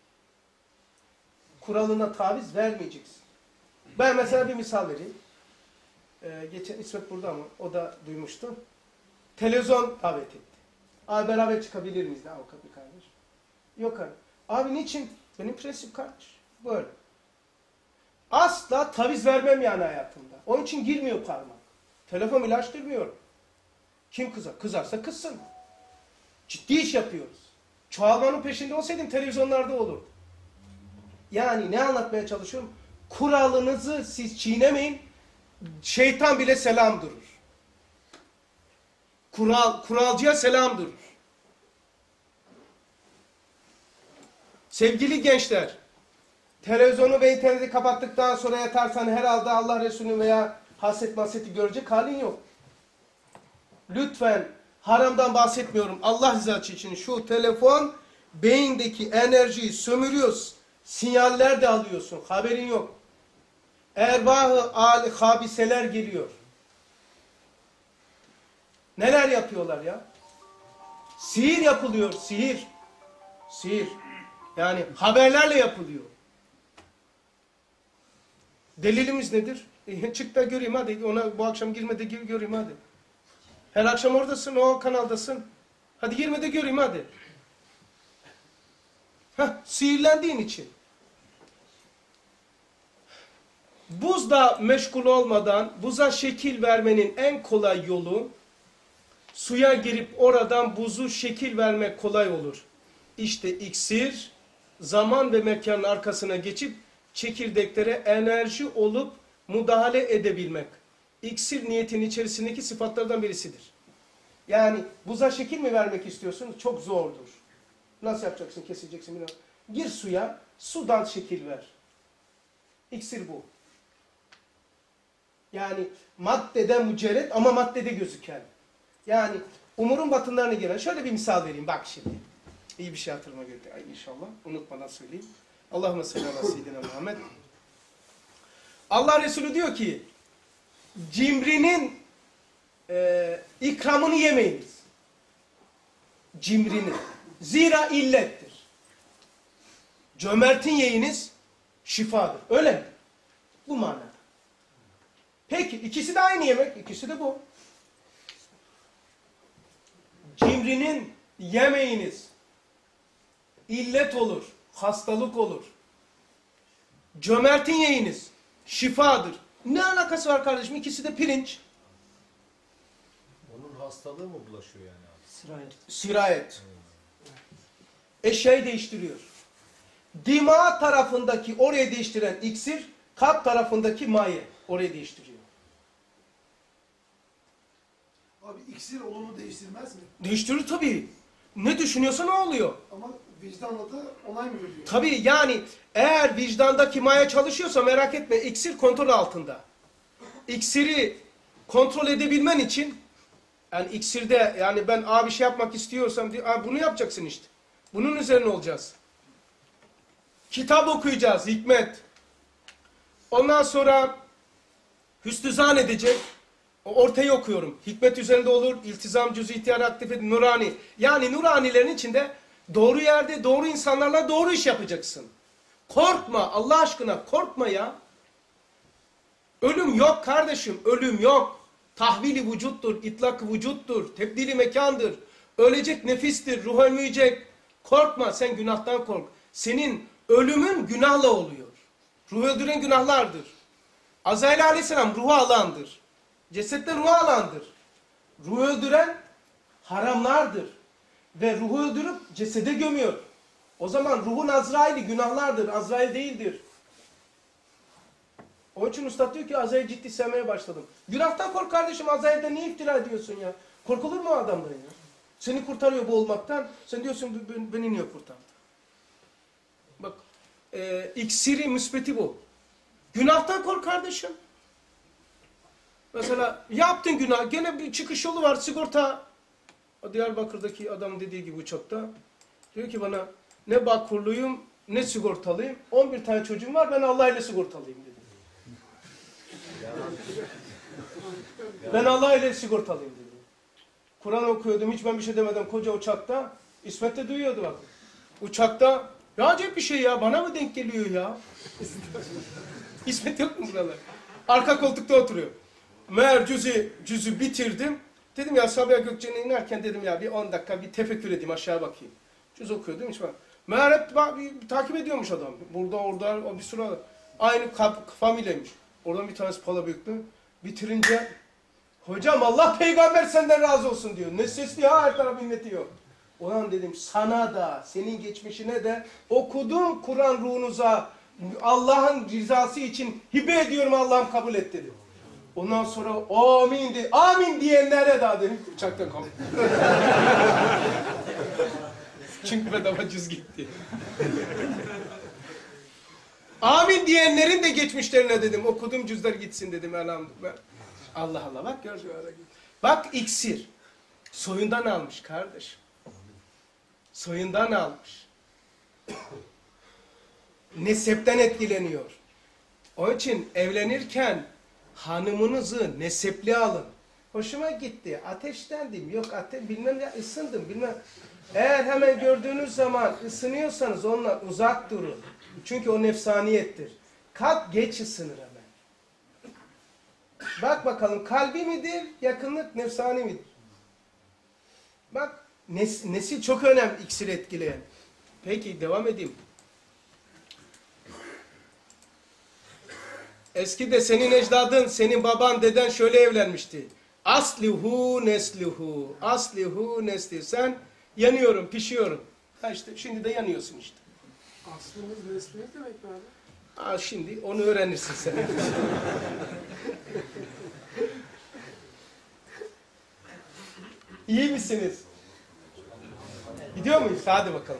Kuralına taviz vermeyeceksin. Ben mesela bir misal vereyim. Ee, geçen İsmet burada ama o da duymuştu. Televizyon davet etti. Abi beraber çıkabilir miyiz? Ne avukat bir kardeş? Yok abi. Abi niçin? Benim prensip kardeş. Böyle. Asla taviz vermem yani hayatımda. Onun için girmiyor parmak. Telefon ilaçtırmıyorum. Kim kızar? Kızarsa kızsın. Ciddi iş yapıyoruz. Çoğalmanın peşinde olsaydım televizyonlarda olurdu. Yani ne anlatmaya çalışıyorum? Kuralınızı siz çiğnemeyin. Şeytan bile selam durur. Kural, kuralcıya selam durur. Sevgili gençler, televizyonu ve interneti kapattıktan sonra yatarsan herhalde Allah Resulü veya haset maseti görecek halin yok. Lütfen haramdan bahsetmiyorum. Allah rızası için şu telefon beyindeki enerjiyi sömürüyorsun. Sinyaller de alıyorsun. Haberin yok. Erbahı âli habiseler geliyor. Neler yapıyorlar ya? Sihir yapılıyor. Sihir. Sihir. Yani haberlerle yapılıyor. Delilimiz nedir? E, çık da göreyim hadi. Ona bu akşam girme de göreyim hadi. Her akşam oradasın, o kanaldasın. Hadi girme de göreyim hadi. Heh, sihirlendiğin için. Buzla meşgul olmadan buza şekil vermenin en kolay yolu suya girip oradan buzu şekil vermek kolay olur. İşte iksir zaman ve mekanın arkasına geçip çekirdeklere enerji olup müdahale edebilmek. İksir niyetin içerisindeki sıfatlardan birisidir. Yani buza şekil mi vermek istiyorsun? Çok zordur. Nasıl yapacaksın? Keseceksin. Bilmiyorum. Gir suya, sudan şekil ver. İksir bu. Yani maddeden mücerret ama maddede gözüken. Yani umurun batınlarına giren. Şöyle bir misal vereyim. Bak şimdi. İyi bir şey hatırıma geldi. Ay inşallah. Unutmadan söyleyeyim. Allahümme salli ala seyyidina Muhammed. Allah Resulü diyor ki cimrinin e, ikramını yemeyiniz. Cimrinin. Zira illettir. Cömertin yiyiniz şifadır. Öyle mi? Bu manada. Peki ikisi de aynı yemek. İkisi de bu. Cimrinin yemeğiniz illet olur. Hastalık olur. Cömertin yiyiniz şifadır. Ne alakası var kardeşim? İkisi de pirinç. Onun hastalığı mı bulaşıyor yani abi? Sırayet. Sirayet. Eşyayı değiştiriyor. Dima tarafındaki oraya değiştiren iksir, kalp tarafındaki maye oraya değiştiriyor. Abi iksir olumlu değiştirmez mi? Değiştirir tabii. Ne düşünüyorsa ne oluyor? Ama vicdanla da onay mı veriyor? Tabii yani eğer vicdandaki maye çalışıyorsa merak etme iksir kontrol altında. İksiri kontrol edebilmen için yani iksirde yani ben abi şey yapmak istiyorsam bunu yapacaksın işte. Bunun üzerine olacağız. Kitap okuyacağız, hikmet. Ondan sonra hüsnü zan edecek. Ortayı okuyorum. Hikmet üzerinde olur. İltizam, cüz-i ihtiyar, aktif edin, nurani. Yani nuranilerin içinde doğru yerde, doğru insanlarla doğru iş yapacaksın. Korkma. Allah aşkına korkma ya. Ölüm yok kardeşim. Ölüm yok. Tahvili vücuttur, itlak vücuttur, tebdili mekandır. Ölecek nefistir, ruh ölmeyecek. Korkma, sen günahtan kork. Senin ölümün günahla oluyor. Ruh öldüren günahlardır. Azrail aleyhisselam ruhu alandır. Cesetten ruh alandır. Ruh öldüren haramlardır. ve ruhu öldürüp cesede gömüyor. O zaman ruhun Azrail'i günahlardır, Azrail değildir. Onun için Üstad diyor ki Azrail'i ciddi sevmeye başladım. Günahtan kork kardeşim, Azrail'den niye iftira ediyorsun ya? Korkulur mu o adamdan ya? Seni kurtarıyor boğulmaktan, sen diyorsun beni niye kurtardı? Bak, e, iksiri müsbeti bu. Günahtan kork kardeşim. Mesela yaptın günah, gene bir çıkış yolu var, sigorta. Diyarbakır'daki adam dediği gibi uçakta. Diyor ki bana, ne Bağkurluyum, ne sigortalıyım. on bir tane çocuğum var, ben Allah ile sigortalıyım dedi. Ben Allah ile sigortalıyım dedi. Kur'an okuyordum, hiç ben bir şey demedim. Koca uçakta, İsmet de duyuyordu bak. Uçakta, ya acayip bir şey ya, bana mı denk geliyor ya? İsmet yok mu buralar? Arka koltukta oturuyor. Meğer cüzü, cüzü bitirdim. Dedim ya Sabiha Gökçen'e inerken dedim ya bir on dakika bir tefekkür edeyim, aşağı bakayım. Cüz okuyordum hiç bak. Meğer hep bak, bir, takip ediyormuş adam. Burada orada o bir sürü aynı familyaymış. Oradan bir tanesi pala büyüktü. Bitirince hocam Allah peygamber senden razı olsun diyor. Ne sesli ha, her taraf inletiyor. Ulan dedim sana da senin geçmişine de okudum Kur'an ruhunuza Allah'ın rızası için hibe ediyorum, Allah'ım kabul et dedim. Ondan sonra amin de amin diyenlere daha dedim uçaktan kalktım. Çünkü bedava cüz gitti. Amin diyenlerin de geçmişlerine dedim okudum cüzler gitsin dedim elhamdülillah. Allah Allah bak gör. Bak iksir. Soyundan almış kardeşim. Soyundan almış. Nesepten etkileniyor. Onun için evlenirken hanımınızı nesepli alın. Hoşuma gitti. Ateşlendim. Yok ateş bilmem ya ısındım bilmem. Eğer hemen gördüğünüz zaman ısınıyorsanız onunla uzak durun. Çünkü o nefsaniyettir. Kalp geç ısınır hemen. Bak bakalım kalbi midir, yakınlık nefsani midir? Bak nes nesil çok önemli iksir etkileyen. Peki devam edeyim. Eskide senin ecdadın, senin baban, deden şöyle evlenmişti. Aslihu neslihu, aslihu nesli. Sen yanıyorum, pişiyorum. Ha işte şimdi de yanıyorsun işte. Aslımız neslimiz demek mi abi? Ha şimdi onu öğrenirsin sen. İyi misiniz? Gidiyor muyuz? Hadi bakalım.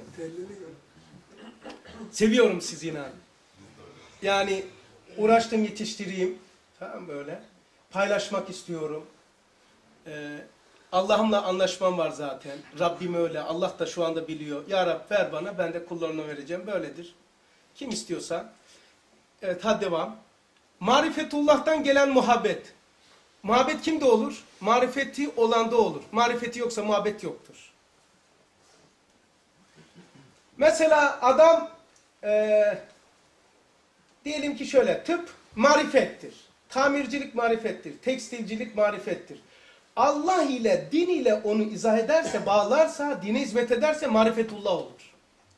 Seviyorum sizi inan. Yani uğraştım yetiştireyim. Tamam böyle. Paylaşmak istiyorum. Ee, Allah'ımla anlaşmam var zaten. Rabbim öyle. Allah da şu anda biliyor. Ya Rab ver bana, ben de kullarına vereceğim. Böyledir. Kim istiyorsa. Evet hadi devam. Marifetullah'tan gelen muhabbet. Muhabbet kimde olur? Marifeti olanda olur. Marifeti yoksa muhabbet yoktur. Mesela adam e, diyelim ki şöyle tıp marifettir. Tamircilik marifettir. Tekstilcilik marifettir. Allah ile, din ile onu izah ederse, bağlarsa, dine hizmet ederse marifetullah olur.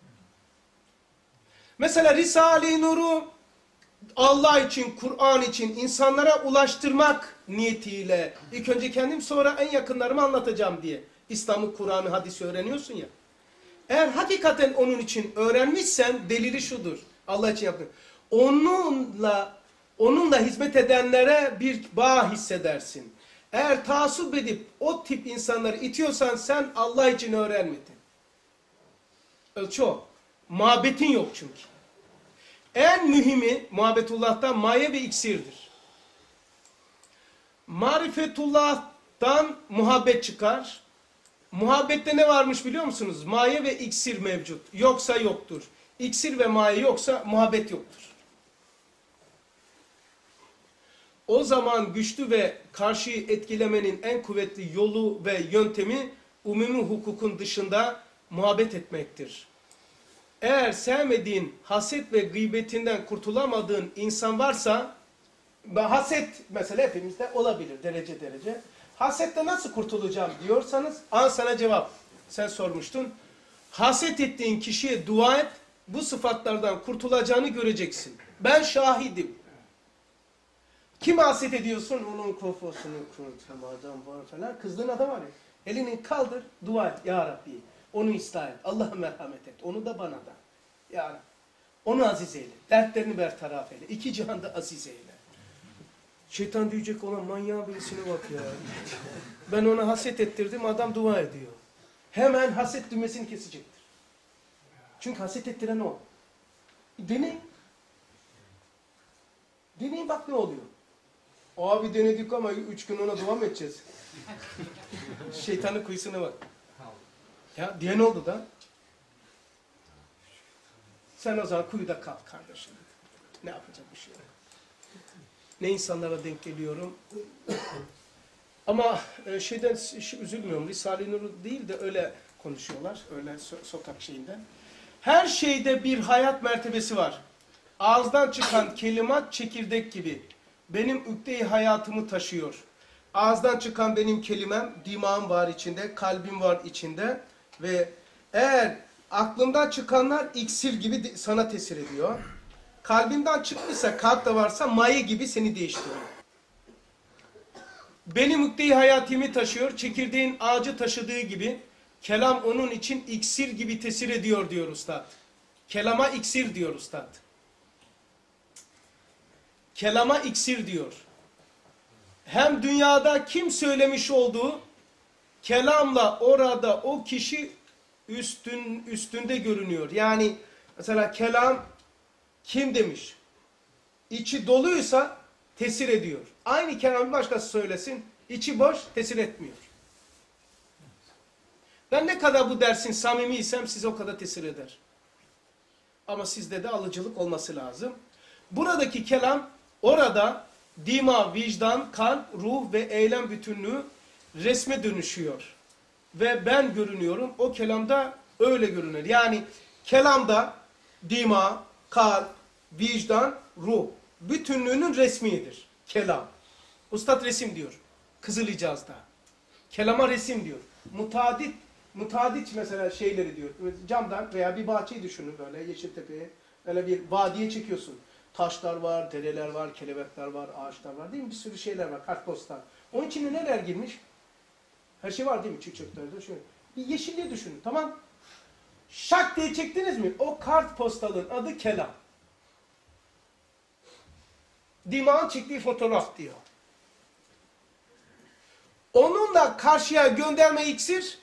Mesela Risale-i Nur'u Allah için, Kur'an için insanlara ulaştırmak niyetiyle ilk önce kendim sonra en yakınlarımı anlatacağım diye İslam'ı, Kur'an'ı, hadisi öğreniyorsun ya. Eğer hakikaten onun için öğrenmişsen delili şudur. Allah için yaptın. Onunla, onunla hizmet edenlere bir bağ hissedersin. Eğer taassup edip o tip insanları itiyorsan sen Allah için öğrenmedin. Ölçü o. Muhabbetin yok çünkü. En mühimi muhabbetullah'tan maye ve iksirdir. Marifetullah'tan muhabbet çıkar. Muhabbette ne varmış biliyor musunuz? Maye ve iksir mevcut. Yoksa yoktur. İksir ve maye yoksa muhabbet yoktur. O zaman güçlü ve karşıyı etkilemenin en kuvvetli yolu ve yöntemi umumi hukukun dışında muhabbet etmektir. Eğer sevmediğin, haset ve gıybetinden kurtulamadığın insan varsa, haset mesela hepimizde olabilir derece derece. Hasette nasıl kurtulacağım diyorsanız, an sana cevap. Sen sormuştun. Haset ettiğin kişiye dua et, bu sıfatlardan kurtulacağını göreceksin. Ben şahidim. Kim haset ediyorsun? Onun kafasını kurtamadım falan. Kızdığın adam var ya. Elini kaldır, dua et ya Rabbi. Onu ıslah et. Allah'a merhamet et. Onu da bana da. Ya Rabbi. Onu aziz eyle. Dertlerini bertaraf eyle. İki cihanda aziz eyle. Şeytan diyecek olan manyağın birisine bak ya. Ben ona haset ettirdim, adam dua ediyor. Hemen haset düğmesini kesecektir. Çünkü haset ettiren o. Deneyin. Deneyin bak ne oluyor. O abi denedik ama üç gün ona dua mı edeceğiz? Şeytanın kuyusuna bak. Ya diye ne oldu da? Sen o zaman kuyuda kal kardeşim. Ne yapacak bir şey yok. Ne insanlara denk geliyorum. Ama e, şeyden şey, üzülmüyorum. Risale-i Nur değil de öyle konuşuyorlar. Öyle so- sokak şeyinden. Her şeyde bir hayat mertebesi var. Ağızdan çıkan kelimat çekirdek gibi. Benim ükde-i hayatımı taşıyor. Ağızdan çıkan benim kelimem, dimağım var içinde, kalbim var içinde. Ve eğer aklımdan çıkanlar iksir gibi sana tesir ediyor. Kalbimden çıkmışsa, kalp de varsa maye gibi seni değiştiriyor. Benim ükde-i hayatımı taşıyor, çekirdeğin ağacı taşıdığı gibi. Kelam onun için iksir gibi tesir ediyor diyor Üstad. Kelama iksir diyor Üstad. Kelama iksir diyor. Hem dünyada kim söylemiş olduğu kelamla orada o kişi üstün üstünde görünüyor. Yani mesela kelam kim demiş? İçi doluysa tesir ediyor. Aynı kelamı başkası söylesin, içi boş tesir etmiyor. Ben ne kadar bu dersin samimiysem size o kadar tesir eder. Ama sizde de alıcılık olması lazım. Buradaki kelam orada dima, vicdan, kalp, ruh ve eylem bütünlüğü resme dönüşüyor. Ve ben görünüyorum. O kelamda öyle görünür. Yani kelamda dima, kalp, vicdan, ruh bütünlüğünün resmidir. Kelam. Ustad resim diyor. Kızıl İcaz'da. Kelama resim diyor. Mutadit, mutadit mesela şeyleri diyor. Camdan veya bir bahçeyi düşünün böyle Yeşiltepe'ye. Öyle bir vadiye çekiyorsun. Taşlar var, dereler var, kelebekler var, ağaçlar var değil mi? Bir sürü şeyler var, kartpostal. Onun içine neler girmiş? Her şey var değil mi çiçeklerde? Şöyle. Bir yeşilliği düşünün, tamam. Şak diye çektiniz mi? O kartpostalın adı kelam. Dimağın çektiği fotoğraf diyor. Onunla karşıya gönderme iksir,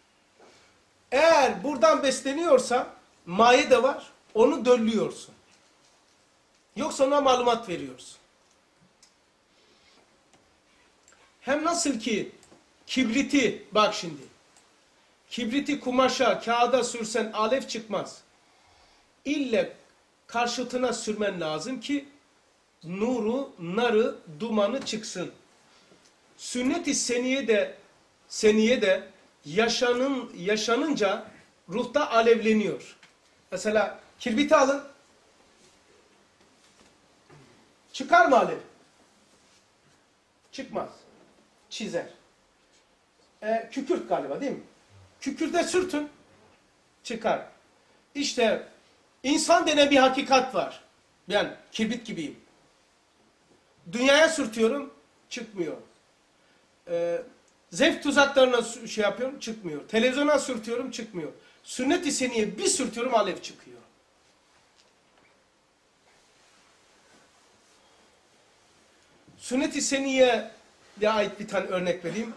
eğer buradan besleniyorsa, maye de var, onu döllüyorsun. Yoksa ona malumat veriyorsun. Hem nasıl ki kibriti, bak şimdi, kibriti kumaşa, kağıda sürsen alev çıkmaz. İlle karşıtına sürmen lazım ki nuru, narı, dumanı çıksın. Sünnet-i seniye de, seniye de yaşanın, yaşanınca ruhta alevleniyor. Mesela kibriti alın. Çıkar mı alev? Çıkmaz. Çizer. E, kükürt galiba değil mi? Kükürde sürtün. Çıkar. İşte insan denen bir hakikat var. Ben kibrit gibiyim. Dünyaya sürtüyorum. Çıkmıyor. E, zevk tuzaklarına şey yapıyorum. Çıkmıyor. Televizyona sürtüyorum. Çıkmıyor. Sünnet-i seniye bir sürtüyorum alev çıkıyor. Sünnet-i Seniyye'ye ait bir tane örnek vereyim.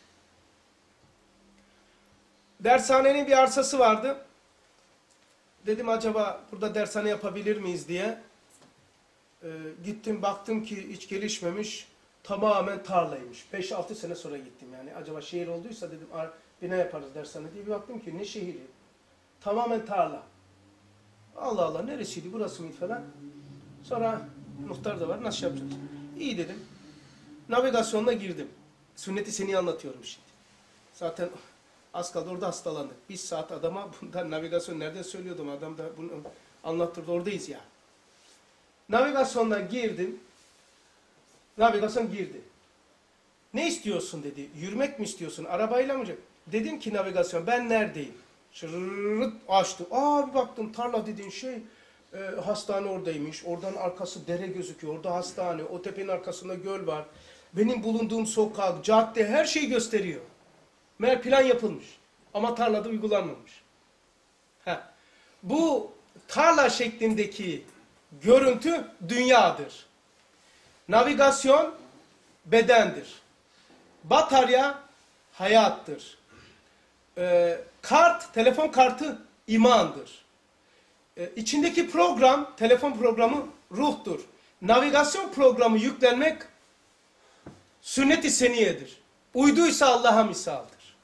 Dershanenin bir arsası vardı. Dedim acaba burada dershane yapabilir miyiz diye. Ee, gittim baktım ki hiç gelişmemiş. Tamamen tarlaymış. beş altı sene sonra gittim yani. Acaba şehir olduysa dedim bina yaparız dershane diye. Bir baktım ki ne şehri. Tamamen tarla. Allah Allah neresiydi burası mıydı falan. Sonra muhtar da var nasıl yapacağız? İyi dedim. Navigasyonla girdim. Sünnet-i Seniyye anlatıyorum şimdi. Zaten az kaldı orada hastalandık. Bir saat adama bundan navigasyon nereden söylüyordum. Adam da bunu anlattırdı. Oradayız ya. Navigasyonla girdim. Navigasyon girdi. Ne istiyorsun dedi. Yürümek mi istiyorsun? Arabayla mı? Dedim ki navigasyon ben neredeyim? Şırrrrt açtı. Aa bir baktım tarla dediğin şey e, hastane oradaymış. Oradan arkası dere gözüküyor. Orada hastane. O tepenin arkasında göl var. Benim bulunduğum sokak, cadde her şeyi gösteriyor. Meğer plan yapılmış. Ama tarlada uygulanmamış. Heh. Bu tarla şeklindeki görüntü dünyadır. Navigasyon bedendir. Batarya hayattır. Ee, kart, telefon kartı imandır. Ee, içindeki program, telefon programı ruhtur. Navigasyon programı yüklenmek sünnet-i seniyedir. Uyduysa Allah'a misaldır.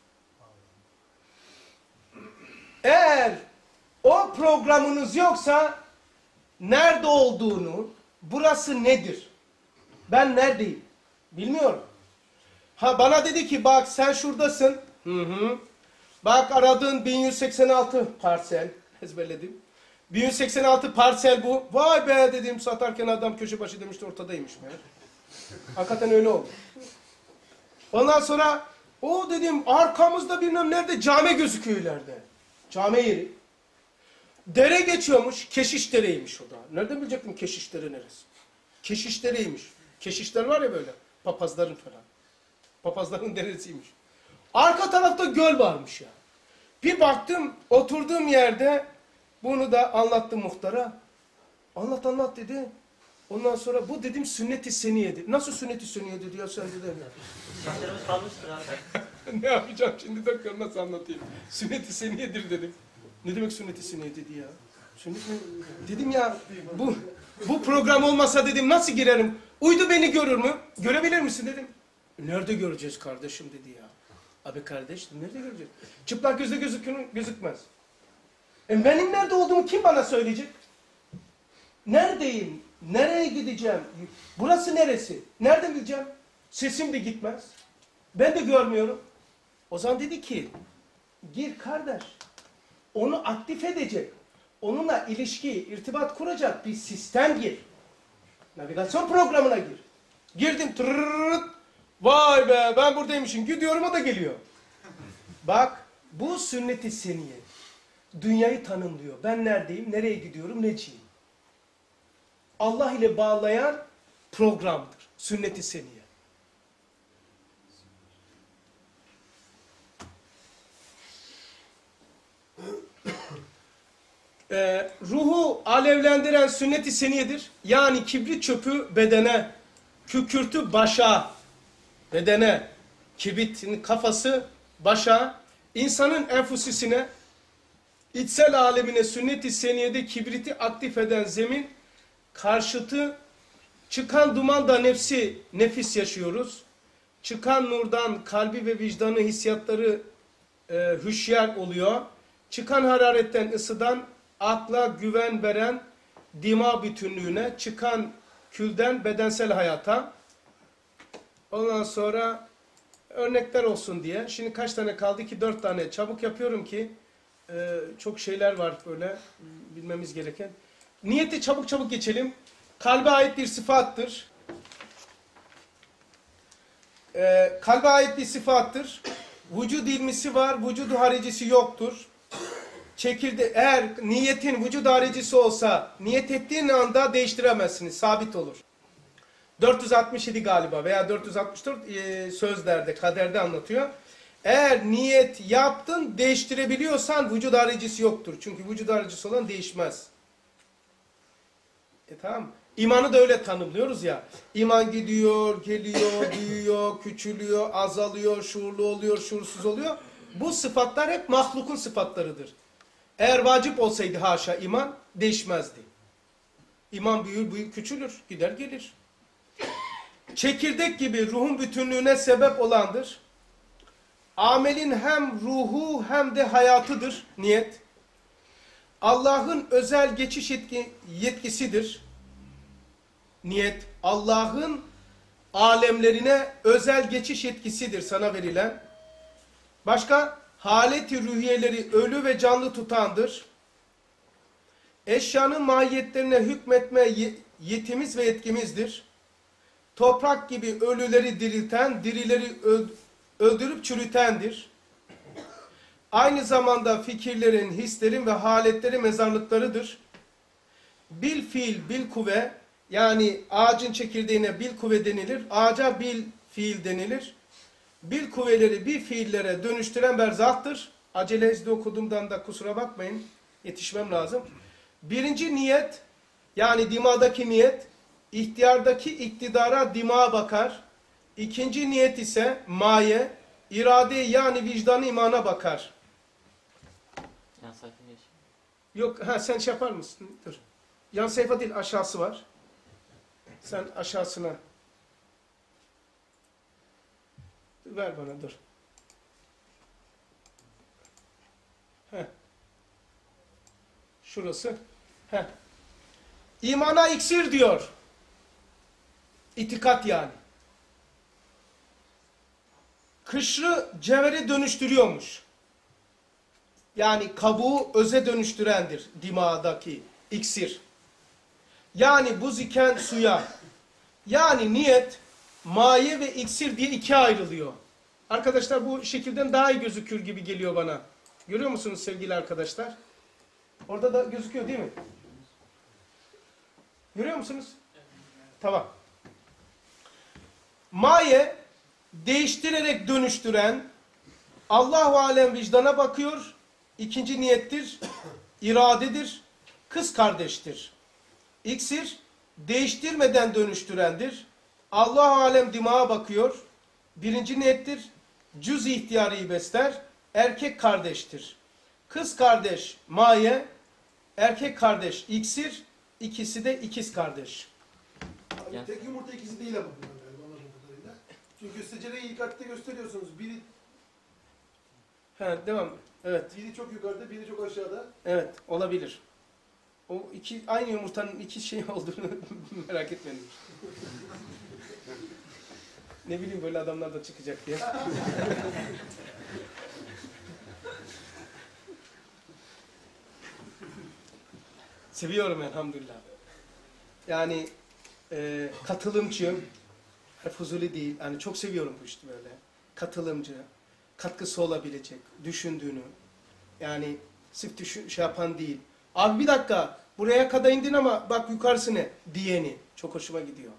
Eğer o programınız yoksa nerede olduğunu, burası nedir? Ben neredeyim? Bilmiyorum. Ha bana dedi ki bak sen şuradasın. Hı hı. Bak aradığın bin yüz seksen altı parsel. Ezberledim. bin yüz seksen altı parsel bu. Vay be dedim, satarken adam köşe başı demişti, ortadaymış meğer. Hakikaten öyle oldu. Ondan sonra o dedim arkamızda bilmem nerede cami gözüküyor ileride. Cami yeri. Dere geçiyormuş. Keşiş dereymiş o da. Nereden bilecektim Keşiş dere neresi? Keşiş dereymiş. Keşişler var ya böyle. Papazların falan. Papazların deresiymiş. Arka tarafta göl varmış ya. Bir baktım oturduğum yerde, bunu da anlattım muhtara. Anlat anlat dedi. Ondan sonra bu dedim sünnet-i seniyedir. Nasıl sünnet-i seniye dedi ya sen dedi. Saçlarımız kalmıştır abi. Ne yapacağım şimdi doktor, nasıl anlatayım? Sünnet-i seniyedir dedim. Ne demek sünnet-i seniye dedi ya? Sünnet mi? Dedim ya bu bu program olmasa dedim nasıl girerim? Uydu beni görür mü? Görebilir misin dedim. Nerede göreceğiz kardeşim dedi ya. Abi kardeş nerede göreceğiz? Çıplak gözle gözükür mü? Gözükmez. E benim nerede olduğumu kim bana söyleyecek? Neredeyim? Nereye gideceğim? Burası neresi? Nereden bileceğim? Sesim de gitmez. Ben de görmüyorum. O zaman dedi ki gir kardeş. Onu aktif edecek. Onunla ilişki, irtibat kuracak bir sistem gir. Navigasyon programına gir. Girdim. Tırırırırt. Vay be ben buradaymışım. Gidiyorum o da geliyor. Bak bu sünnet-i seniye. Dünyayı tanımlıyor. Ben neredeyim, nereye gidiyorum, neciyim. Allah ile bağlayan programdır. Sünnet-i seniye. Ee, ruhu alevlendiren sünnet-i seniyedir. Yani kibrit çöpü bedene, kükürtü başa, bedene, kibritin kafası başa, insanın enfusisine, içsel alemine sünnet-i seniyede kibriti aktif eden zemin, karşıtı çıkan duman da nefsi, nefis yaşıyoruz. Çıkan nurdan kalbi ve vicdanı hissiyatları e, hüşyar oluyor. Çıkan hararetten, ısıdan akla güven veren dima bütünlüğüne, çıkan külden bedensel hayata. Ondan sonra örnekler olsun diye. Şimdi kaç tane kaldı ki? Dört tane. Çabuk yapıyorum ki e, çok şeyler var böyle bilmemiz gereken. Niyeti çabuk çabuk geçelim. Kalbe ait bir sıfattır. E, kalbe ait bir sıfattır. Vücud ilmisi var, vücudu haricisi yoktur. Çekirde, eğer niyetin vücud haricisi olsa, niyet ettiğin anda değiştiremezsiniz, sabit olur. dört yüz altmış yedi galiba veya dört yüz altmış dört e, sözlerde, kaderde anlatıyor. Eğer niyet yaptın, değiştirebiliyorsan vücud haricisi yoktur. Çünkü vücud haricisi olan değişmez. E tamam. İmanı da öyle tanımlıyoruz ya. İman gidiyor, geliyor, büyüyor, küçülüyor, azalıyor, şuurlu oluyor, şuursuz oluyor. Bu sıfatlar hep mahlukun sıfatlarıdır. Eğer vacip olsaydı haşa iman değişmezdi. İman büyür, büyür, küçülür, gider gelir. Çekirdek gibi ruhun bütünlüğüne sebep olandır. Amelin hem ruhu hem de hayatıdır niyet. Allah'ın özel geçiş yetki, yetkisidir. Niyet Allah'ın alemlerine özel geçiş yetkisidir sana verilen. Başka? Haleti rühiyeleri ölü ve canlı tutandır. Eşyanın mahiyetlerine hükmetme yetimiz ve yetkimizdir. Toprak gibi ölüleri dirilten, dirileri öldürüp çürütendir. Aynı zamanda fikirlerin, hislerin ve haletleri mezarlıklarıdır. Bil fiil, bil kuvve, yani ağacın çekirdeğine bil kuvve denilir, ağaca bil fiil denilir. Bil kuvveleri bir fiillere dönüştüren berzahtır. acele hızlı okuduğumdan da kusura bakmayın. Yetişmem lazım. Birinci niyet, yani dimadaki niyet, ihtiyardaki iktidara dimağa bakar. İkinci niyet ise maye, irade yani vicdanı imana bakar. Yan sayfa geç. Yok, ha sen şey yapar mısın? Dur. Yan sayfa değil, aşağısı var. Sen aşağısına. Ver bana, dur. Heh. Şurası. Heh. İmana iksir diyor. İtikat yani. Kışrı cevheri dönüştürüyormuş. Yani kabuğu öze dönüştürendir dimağdaki iksir. Yani buz iken suya. Yani niyet, maye ve iksir diye ikiye ayrılıyor. Arkadaşlar bu şekilden daha iyi gözükür gibi geliyor bana. Görüyor musunuz sevgili arkadaşlar? Orada da gözüküyor değil mi? Görüyor musunuz? Tamam. Maye, değiştirerek dönüştüren, Allah-u Alem vicdana bakıyor. İkinci niyettir, iradedir, kız kardeştir. İksir, değiştirmeden dönüştürendir. Allah-u Alem dimağa bakıyor. Birinci niyettir, cüz ihtiyarıyı besler, erkek kardeştir. Kız kardeş maye, erkek kardeş iksir, ikisi de ikiz kardeş. Abi Yani- tek yumurta ikisi değil ama bunlar galiba anladığım kadarıyla. Çünkü secereyi ilk harfte gösteriyorsunuz. Biri, Ha, devam. Evet, biri çok yukarıda, biri çok aşağıda. evet olabilir. O iki aynı yumurtanın iki şey olduğunu merak etmedim. Ne bileyim böyle adamlar da çıkacak diye. Seviyorum elhamdülillah. Yani e, katılımcı, fuzuli değil. Yani çok seviyorum bu işte böyle. Katılımcı, katkısı olabilecek, düşündüğünü. Yani sırf düşün, şey yapan değil. Abi bir dakika, buraya kadar indin ama bak yukarısı ne? Diyeni. Çok hoşuma gidiyor.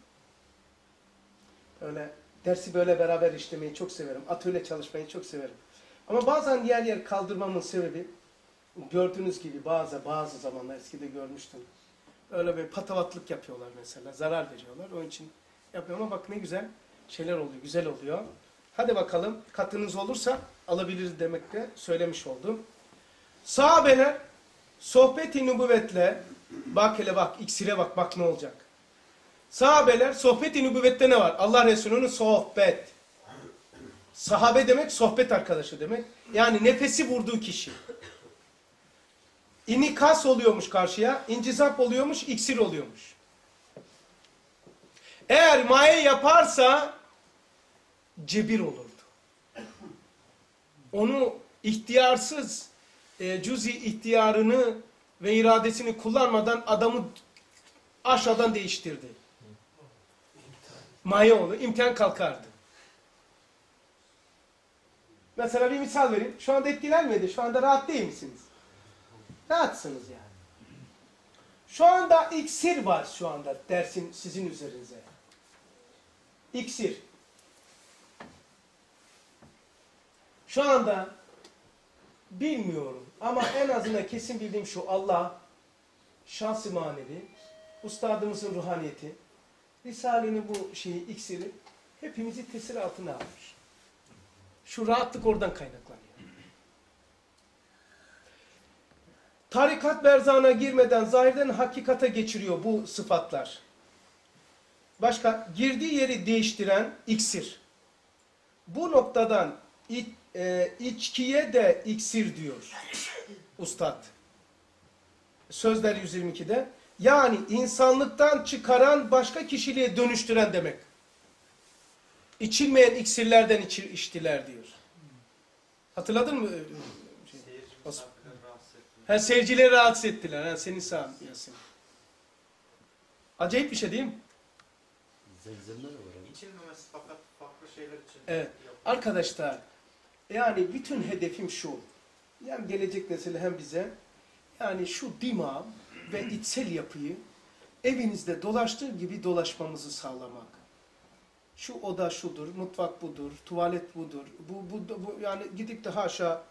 Öyle dersi böyle beraber işlemeyi çok severim. Atölye çalışmayı çok severim. Ama bazen yer yer kaldırmamın sebebi, gördüğünüz gibi bazı bazı zamanlar eskide görmüştüm. Öyle bir patavatlık yapıyorlar mesela. Zarar veriyorlar. Onun için yapıyorum ama bak ne güzel şeyler oluyor. Güzel oluyor. Hadi bakalım katınız olursa alabiliriz demekle söylemiş oldum. Sahabeler sohbet-i nübüvvetle, bak hele bak iksire bak bak ne olacak. Sahabeler sohbet-i nübüvvette ne var? Allah Resulü'nün sohbet. Sahabe demek sohbet arkadaşı demek. Yani nefesi vurduğu kişi. İnikas oluyormuş karşıya, incizap oluyormuş, iksir oluyormuş. Eğer maye yaparsa cebir olurdu. Onu ihtiyarsız, e, cüz-i ihtiyarını ve iradesini kullanmadan adamı aşağıdan değiştirdi. Maye olur, imtihan kalkardı. Mesela bir misal vereyim. Şu anda etkilenmedi. Şu anda rahat değil misiniz? Rahatsınız yani. Şu anda iksir var şu anda dersin sizin üzerinize. İksir. Şu anda bilmiyorum ama en azından kesin bildiğim şu: Allah, şans-ı manevi, ustadımızın ruhaniyeti, Risale'nin bu şeyi, iksiri hepimizi tesir altına almış. Şu rahatlık oradan kaynaklanıyor. Tarikat berzana girmeden zahirden hakikate geçiriyor bu sıfatlar. Başka, girdiği yeri değiştiren iksir. Bu noktadan iç, e, içkiye de iksir diyor Ustad. Sözler yüz yirmi ikide. Yani insanlıktan çıkaran, başka kişiliğe dönüştüren demek. İçilmeyen iksirlerden içir, içtiler diyor. Hatırladın mı? Şey, ha, seyircileri rahatsız ettiler. Ha, senin sağ Yasin. Acayip bir şey değil mi? Zelzemler de var abi. İçilmemesi fakat farklı şeyler için. Evet. Arkadaşlar, yani bütün hedefim şu. Yani gelecek nesile hem bize, yani şu dima ve içsel yapıyı evinizde dolaştığı gibi dolaşmamızı sağlamak. Şu oda şudur, mutfak budur, tuvalet budur. Bu, bu, bu yani gidip de haşa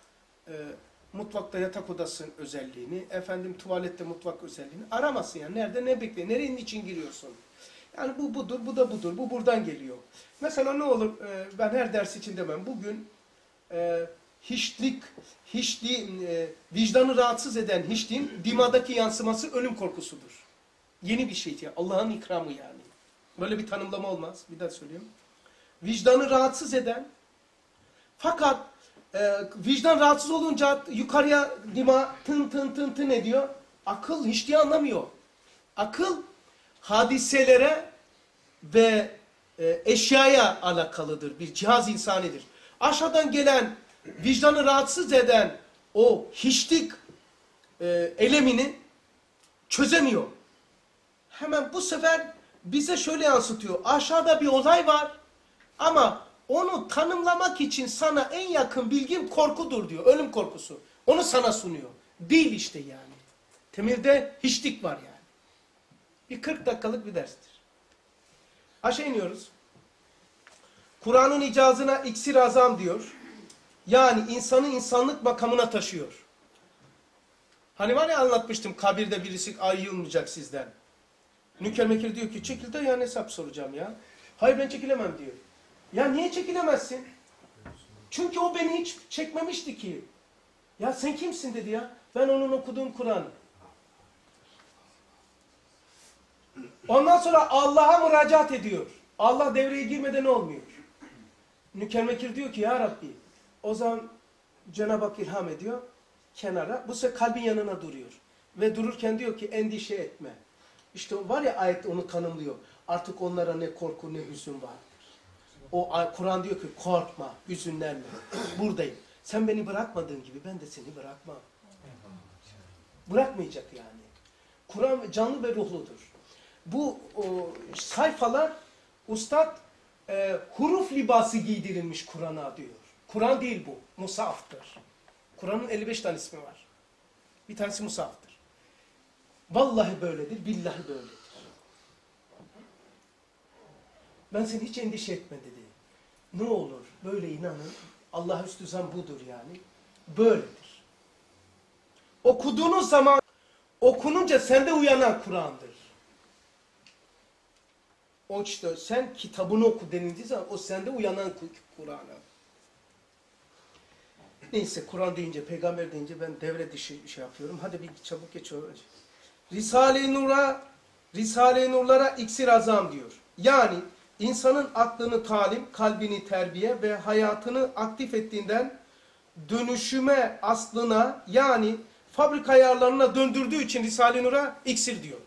e, mutfakta yatak odası özelliğini, efendim tuvalette mutfak özelliğini aramasın yani. Nerede ne bekliyor, nerenin için giriyorsun? Yani bu budur, bu da budur, bu buradan geliyor. Mesela ne olur, e, ben her ders için demem. Bugün e, hiçlik, hiçliğin, e, vicdanı rahatsız eden hiçliğin dimadaki yansıması ölüm korkusudur. Yeni bir şey ya, Allah'ın ikramı yani. Böyle bir tanımlama olmaz. Bir daha söyleyeyim. Vicdanı rahatsız eden, fakat e, vicdan rahatsız olunca yukarıya dima tın tın tın tın ediyor. Akıl hiçliği anlamıyor. Akıl hadiselere ve e, eşyaya alakalıdır. Bir cihaz insanidir. Aşağıdan gelen, vicdanı rahatsız eden o hiçlik e, elemini çözemiyor. Hemen bu sefer bize şöyle yansıtıyor. Aşağıda bir olay var ama onu tanımlamak için sana en yakın bilgim korkudur diyor. Ölüm korkusu. Onu sana sunuyor. Değil işte yani. Temelde hiçlik var yani. Bir kırk dakikalık bir derstir. Aşağı iniyoruz. Kur'an'ın icazına iksir azam diyor. Yani insanı insanlık makamına taşıyor. Hani var ya anlatmıştım, kabirde birisi ayrılmayacak sizden. Nüker Mekir diyor ki çekil de yani hesap soracağım ya. Hayır ben çekilemem diyor. Ya niye çekilemezsin? Çünkü o beni hiç çekmemişti ki. Ya sen kimsin dedi ya. Ben onun okuduğum Kur'an. Ondan sonra Allah'a müracaat ediyor. Allah devreye girmeden olmuyor. Nüker Mekir diyor ki ya Rabbi, o zaman Cenab-ı Hak ilham ediyor kenara. Bu sefer kalbin yanına duruyor. Ve dururken diyor ki endişe etme. İşte var ya ayet onu tanımlıyor. Artık onlara ne korku ne hüzün vardır. O Kur'an diyor ki korkma, hüzünlenme. Buradayım. Sen beni bırakmadığın gibi ben de seni bırakmam. Bırakmayacak yani. Kur'an canlı ve ruhludur. Bu o, sayfalar Ustad e, huruf libası giydirilmiş Kur'an'a diyor. Kur'an değil bu. Musaftır. Kur'an'ın elli beş tane ismi var. Bir tanesi musaftır. Vallahi böyledir, billahi böyledir. Ben seni hiç endişe etme dedi. Ne olur böyle inanın. Allah üstü zan budur yani. Böyledir. Okuduğunuz zaman okununca sende uyanan Kur'an'dır. O işte sen kitabını oku denildiği zaman o sende uyanan Kur'an'a. Neyse Kur'an deyince, peygamber deyince ben devre dışı şey yapıyorum. Hadi bir çabuk geçiyorum. Risale-i Nur'a, Risale-i Nur'lara iksir azam diyor. Yani insanın aklını talim, kalbini terbiye ve hayatını aktif ettiğinden dönüşüme aslına yani fabrika ayarlarına döndürdüğü için Risale-i Nur'a iksir diyor.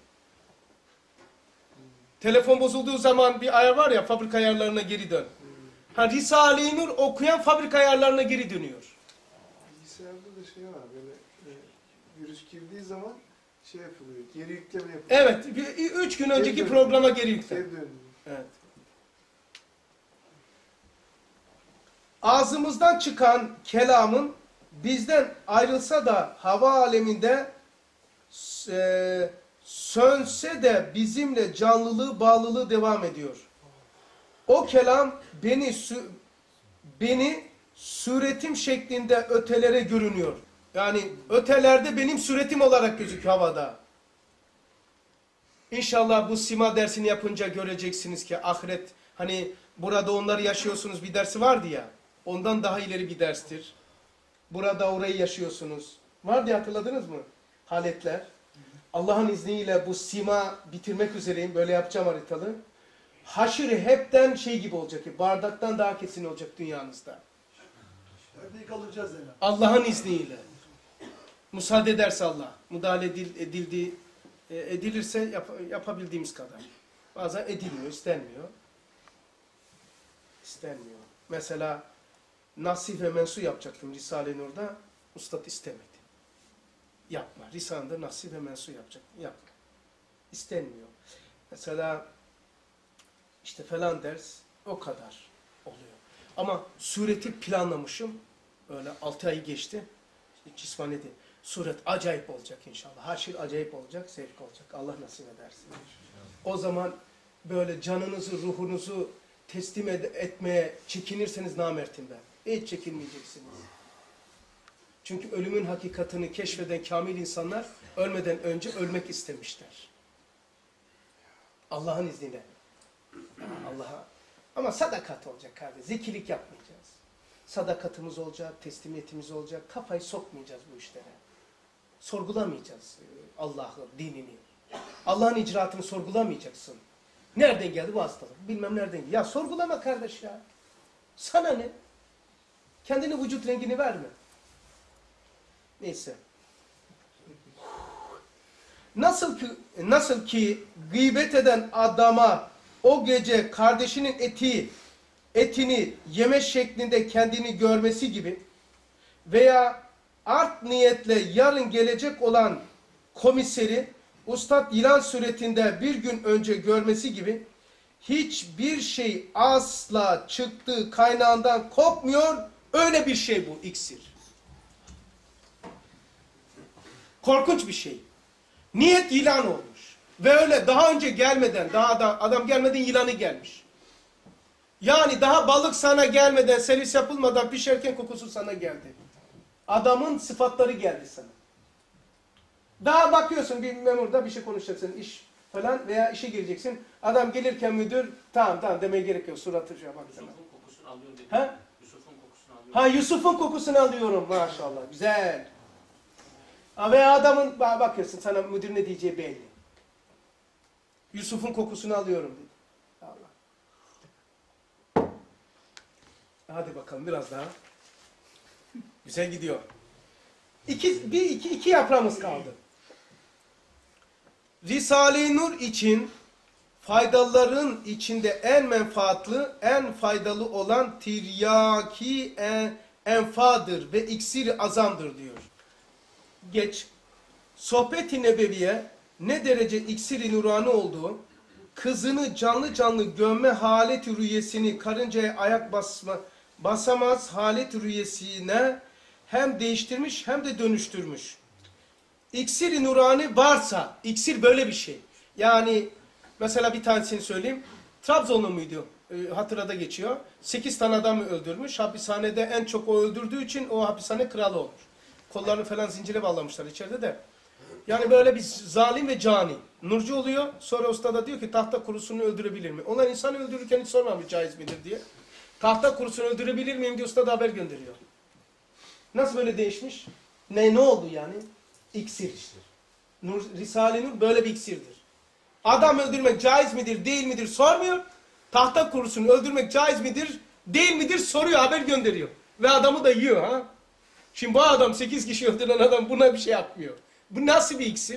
Telefon bozulduğu zaman bir ayar var ya, fabrika ayarlarına geri dön. Ha, Risale-i Nur okuyan fabrika ayarlarına geri dönüyor. Bilgisayarda da şey var böyle e, virüs girdiği zaman şey yapılıyor, geri yükleme yapılıyor. Evet, üç gün önceki Geri programa geri yüklen. Geri dönüyor. Evet. Ağzımızdan çıkan kelamın bizden ayrılsa da hava aleminde e, sönse de bizimle canlılığı, bağlılığı devam ediyor. O kelam beni beni suretim şeklinde ötelere görünüyor. Yani ötelerde benim suretim olarak gözüküyor havada. İnşallah bu sima dersini yapınca göreceksiniz ki ahiret, hani burada onları yaşıyorsunuz bir dersi vardı ya, ondan daha ileri bir derstir. Burada orayı yaşıyorsunuz. Var diye hatırladınız mı? Haletler. Allah'ın izniyle bu sima bitirmek üzereyim. Böyle yapacağım haritalı. Haşr hepten şey gibi olacak ki, bardaktan daha kesin olacak dünyanızda. Perdeyi kaldıracağız yani. Allah'ın izniyle. Müsaade ederse Allah. Müdahale edil, edildiği, e, edilirse yap, yapabildiğimiz kadar. Bazen edilmiyor, istenmiyor. İstenmiyor. Mesela nasih ve mensu yapacaktım Risale-i Nur'da. Ustad istemedi. Yapma. Risale'de nasih ve mensu yapacak. Yapma. İstenmiyor. Mesela işte falan ders o kadar oluyor. Ama sureti planlamışım. Öyle altı ay geçti. Cismani değil. Suret acayip olacak inşallah. Haşir acayip olacak, zevk olacak. Allah nasip ederse. O zaman böyle canınızı, ruhunuzu teslim ed etmeye çekinirseniz namertim ben. Hiç çekinmeyeceksiniz. Çünkü ölümün hakikatini keşfeden kamil insanlar ölmeden önce ölmek istemişler. Allah'ın izniyle. Allah'a. Ama sadakat olacak kardeş. Zekilik yapmayacağız. Sadakatimiz olacak, teslimiyetimiz olacak. Kafayı sokmayacağız bu işlere. Sorgulamayacağız Allah'ın dinini. Allah'ın icraatını sorgulamayacaksın. Nereden geldi bu hastalık? Bilmem nereden geldi. Ya sorgulama kardeş ya. Sana ne? Kendine vücut rengini verme. Neyse. Nasıl ki, nasıl ki gıybet eden adama o gece kardeşinin eti, etini yeme şeklinde kendini görmesi gibi veya art niyetle yarın gelecek olan komiseri Ustad yılan suretinde bir gün önce görmesi gibi hiçbir şey asla çıktığı kaynağından kopmuyor. Öyle bir şey bu iksir. Korkunç bir şey. Niyet yılan olmuş. Ve öyle daha önce gelmeden, daha adam, adam gelmeden yılanı gelmiş. Yani daha balık sana gelmeden, servis yapılmadan pişerken kokusu sana geldi. Adamın sıfatları geldi sana. Daha bakıyorsun bir memurda bir şey konuşacaksın, iş falan veya işe gireceksin. Adam gelirken müdür, tamam tamam demeye gerek yok. Suratı şuna bak. Yusuf'un kokusunu alıyorum dedi. Ha? Yusuf'un kokusunu alıyorum. Ha Yusuf'un kokusunu alıyorum maşallah. Güzel. Ha, veya adamın bakıyorsun sana müdür ne diyeceği belli. Yusuf'un kokusunu alıyorum dedi. Allah. Hadi bakalım biraz daha. Güzel gidiyor. İki, bir, iki, iki yaprağımız kaldı. Risale-i Nur için faydaların içinde en menfaatlı, en faydalı olan tiryaki en, enfadır ve iksir-i azamdır diyor. Geç. Sohbet-i Nebeviye ne derece iksir-i nurani olduğu, kızını canlı canlı gömme halet-i rüyesini karıncaya ayak basma, basamaz halet-i rüyesine hem değiştirmiş hem de dönüştürmüş. İksir-i nurani varsa, iksir böyle bir şey. Yani mesela bir tanesini söyleyeyim. Trabzonlu muydu? E, hatırada geçiyor. Sekiz tane adam öldürmüş. Hapishanede en çok o öldürdüğü için o hapishane kralı olmuş. Kollarını falan zincire bağlamışlar içeride de. Yani böyle bir zalim ve cani. Nurcu oluyor. Sonra usta da diyor ki tahta kurusunu öldürebilir mi? Onlar insanı öldürürken hiç sormamış caiz midir diye. Tahta kurusunu öldürebilir miyim diye usta da haber gönderiyor. Nasıl böyle değişmiş? Ne ne oldu yani? İksir. Nur, Risale-i Nur böyle bir iksirdir. Adam öldürmek caiz midir, değil midir sormuyor. Tahta kurusunu öldürmek caiz midir, değil midir soruyor, haber gönderiyor. Ve adamı da yiyor ha. Şimdi bu adam sekiz kişi öldüren adam buna bir şey yapmıyor. Bu nasıl bir iksir?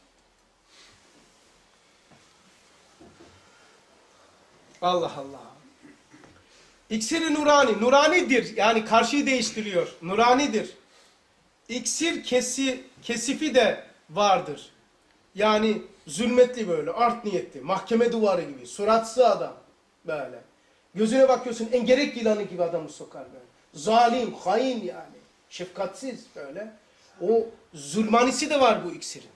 Allah Allah. İksir-i nurani, nuranidir. Yani karşıyı değiştiriyor. Nuranidir. İksir kesi, kesifi de vardır. Yani zulmetli böyle, art niyetli, mahkeme duvarı gibi, suratsız adam böyle. Gözüne bakıyorsun engerek yılanı gibi adamı sokar böyle. Zalim, hain yani, şefkatsiz böyle. O zulmanisi de var bu iksirin.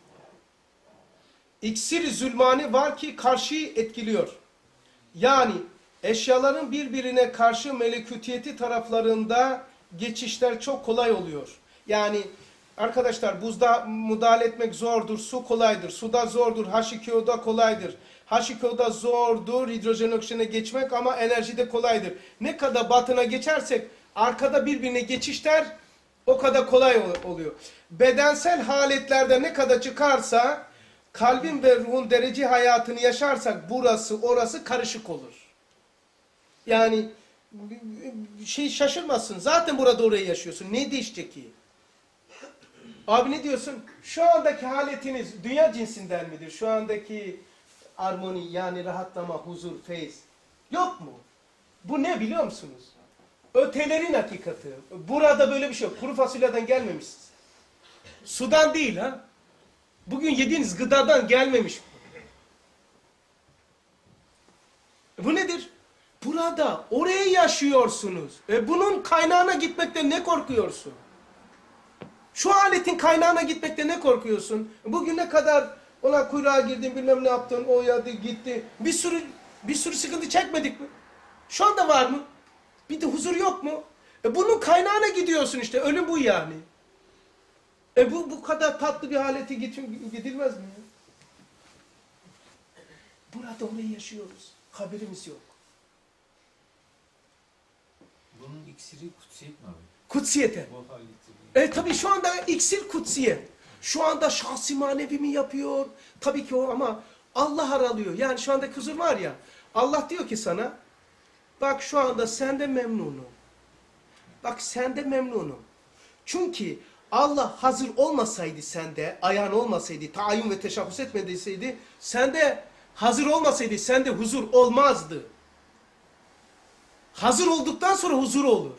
İksir zulmani var ki karşıyı etkiliyor. Yani eşyaların birbirine karşı melekutiyeti taraflarında geçişler çok kolay oluyor. Yani arkadaşlar buzda müdahale etmek zordur, su kolaydır. Suda zordur, H iki O'da kolaydır. H iki O'da zordur hidrojen oksijene geçmek ama enerjide kolaydır. Ne kadar batına geçersek arkada birbirine geçişler o kadar kolay oluyor. Bedensel haletlerde ne kadar çıkarsa kalbin ve ruhun derece hayatını yaşarsak burası orası karışık olur. Yani şey şaşırmasın. Zaten burada orayı yaşıyorsun. Ne değişecek ki? Abi ne diyorsun? Şu andaki haletiniz dünya cinsinden midir? Şu andaki armoni yani rahatlama, huzur, feyz yok mu? Bu ne biliyor musunuz? Ötelerin hakikati. Burada böyle bir şey yok. Kuru fasulyeden gelmemişsiniz. Sudan değil ha. Bugün yediğiniz gıdadan gelmemiş bu. Bu nedir? Burada, oraya yaşıyorsunuz. E bunun kaynağına gitmekten ne korkuyorsun? Şu aletin kaynağına gitmekte ne korkuyorsun? Bugün ne kadar ona kuyruğa girdin, bilmem ne yaptın, o yadı gitti. Bir sürü bir sürü sıkıntı çekmedik mi? Şu anda var mı? Bir de huzur yok mu? E bunun kaynağına gidiyorsun işte. Ölüm bu yani. E bu bu kadar tatlı bir halete gidilmez mi ya? Burada orayı yaşıyoruz. Haberimiz yok. Bunun iksiri kutsiyet mi abi? Kutsiyete. Bu haleti. E tabii şu anda iksir kutsiyet. Şu anda şahsi manevi mi yapıyor? Tabii ki o ama Allah aralıyor. Yani şu anda huzur var ya. Allah diyor ki sana bak şu anda sende memnunum. Bak sende memnunum. Çünkü Allah hazır olmasaydı sende, ayağın olmasaydı, tayin ve teşabbüs etmediyseydi, sende hazır olmasaydı sende huzur olmazdı. Hazır olduktan sonra huzur olur.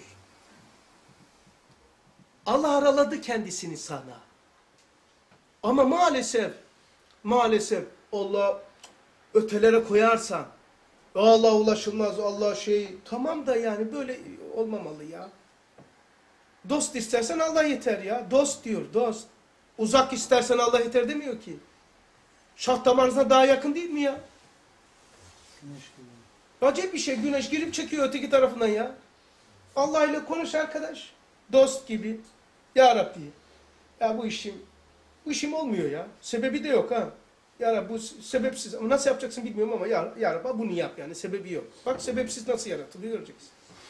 Allah araladı kendisini sana. Ama maalesef, maalesef Allah ötelere koyarsan, Allah ulaşılmaz, Allah şey, tamam da yani böyle olmamalı ya. Dost istersen Allah yeter ya. Dost diyor, dost. Uzak istersen Allah yeter demiyor ki. Şah damarınızdan daha yakın değil mi ya? Güneş gibi. Acayip bir şey. Güneş girip çekiyor öteki tarafından ya. Allah ile konuş arkadaş. Dost gibi. Ya Rabbi. Ya bu işim, bu işim olmuyor ya. Sebebi de yok ha. Ya Rabbi bu sebepsiz. Ama nasıl yapacaksın bilmiyorum ama ya, ya Rabbi bunu yap yani. Sebebi yok. Bak sebepsiz nasıl yaratılıyor göreceksin.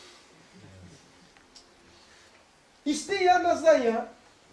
İste ya nazlan ya.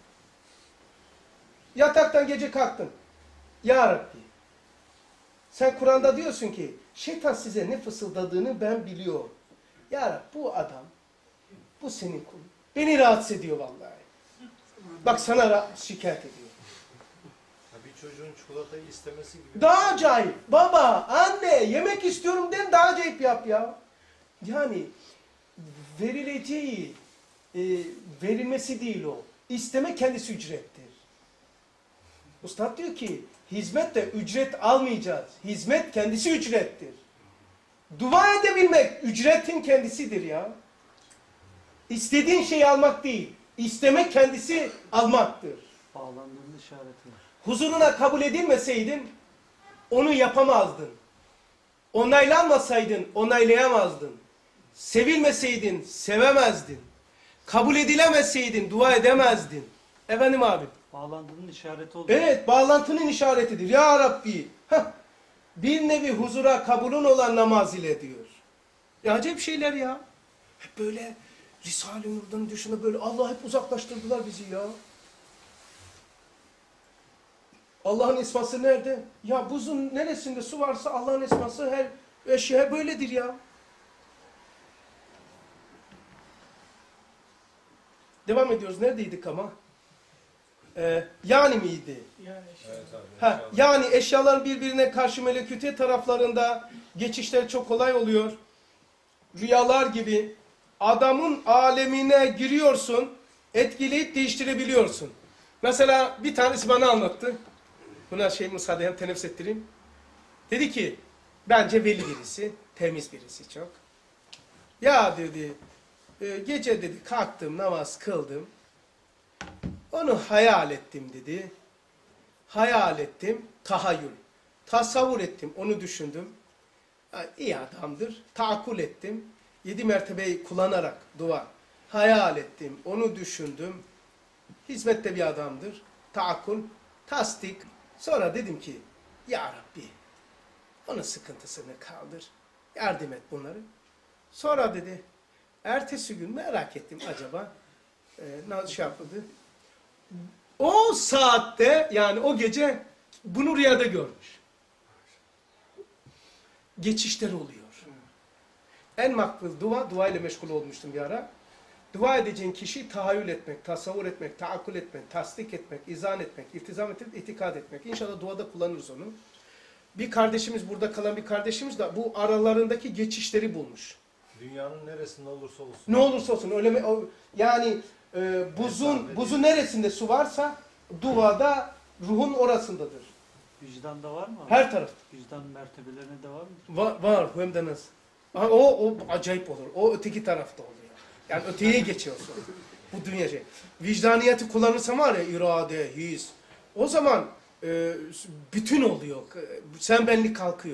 Yataktan gece kalktın. Ya Rabbi. Sen Kur'an'da diyorsun ki şeytan size ne fısıldadığını ben biliyorum. Ya Rabbi bu adam, bu senin kulun. Beni rahatsız ediyor vallahi. Bak sana şikayet ediyor. Ya bir çocuğun çikolatayı istemesi gibi. Daha acayip. Baba, anne yemek istiyorum den daha acayip yap ya. Yani verileceği, e, verilmesi değil o. İsteme kendisi ücrettir. Ustad diyor ki hizmette ücret almayacağız. Hizmet kendisi ücrettir. Dua edebilmek ücretin kendisidir ya. İstediğin şeyi almak değil. İstemek kendisi almaktır. Bağlandığının işareti var. Huzuruna kabul edilmeseydin onu yapamazdın. Onaylanmasaydın onaylayamazdın. Sevilmeseydin sevemezdin. Kabul edilemeseydin dua edemezdin. Efendim abi. Bağlandığının işareti oldu. Evet bağlantının işaretidir. Ya Rabbi. Heh, bir nevi huzura kabulün olan namaz ile diyor. Ya acayip şeyler ya. Hep böyle Risale-i Nur'dan dışına böyle Allah hep uzaklaştırdılar bizi ya. Allah'ın esması nerede? Ya buzun neresinde su varsa Allah'ın esması her eşya böyledir ya. Devam ediyoruz. Neredeydik ama? Ee, yani miydi? Yani Evet abi. Ha, yani eşyaların birbirine karşı melekûte taraflarında geçişler çok kolay oluyor. Rüyalar gibi adamın alemine giriyorsun, etkileyip değiştirebiliyorsun. Mesela bir tanesi bana anlattı. Buna şey müsaade hem teneffüs ettireyim. Dedi ki, bence veli birisi, temiz birisi çok. Ya dedi, e, gece dedi kalktım, namaz kıldım. Onu hayal ettim dedi. Hayal ettim, tahayyül. Tasavvur ettim, onu düşündüm. Ha, iyi adamdır, taakkul ettim. Yedi mertebeyi kullanarak dua. Hayal ettim, onu düşündüm. Hizmette bir adamdır. Taakkul, tasdik. Sonra dedim ki, Ya Rabbi, onun sıkıntısını kaldır. Yardım et bunları. Sonra dedi, ertesi gün merak ettim acaba e, nasıl şey yapıldı. O saatte yani o gece bunu rüyada görmüş. Geçişler oluyor. En makbul dua, dua ile meşgul olmuştum bir ara. Dua edeceğin kişi tahayyül etmek, tasavvur etmek, taakkul etmek, tasdik etmek, izan etmek, iltizam etmek, itikad etmek. İnşallah duada kullanırız onu. Bir kardeşimiz, burada kalan bir kardeşimiz de bu aralarındaki geçişleri bulmuş. Dünyanın neresinde olursa olsun. Ne olursa olsun öyle mi? o- Yani e, buzun buzu neresinde su varsa duada ruhun orasındadır. Vicdanda var mı? Her tarafta. Vicdan mertebelerine de var mı? Var, var hem de nasıl? Ha, o, o acayip olur. O öteki tarafta oluyor. Yani öteye geçiyorsun. Bu dünya şey. Vicdaniyeti kullanırsan var ya irade, his. O zaman e, bütün oluyor. Sen benlik kalkıyor.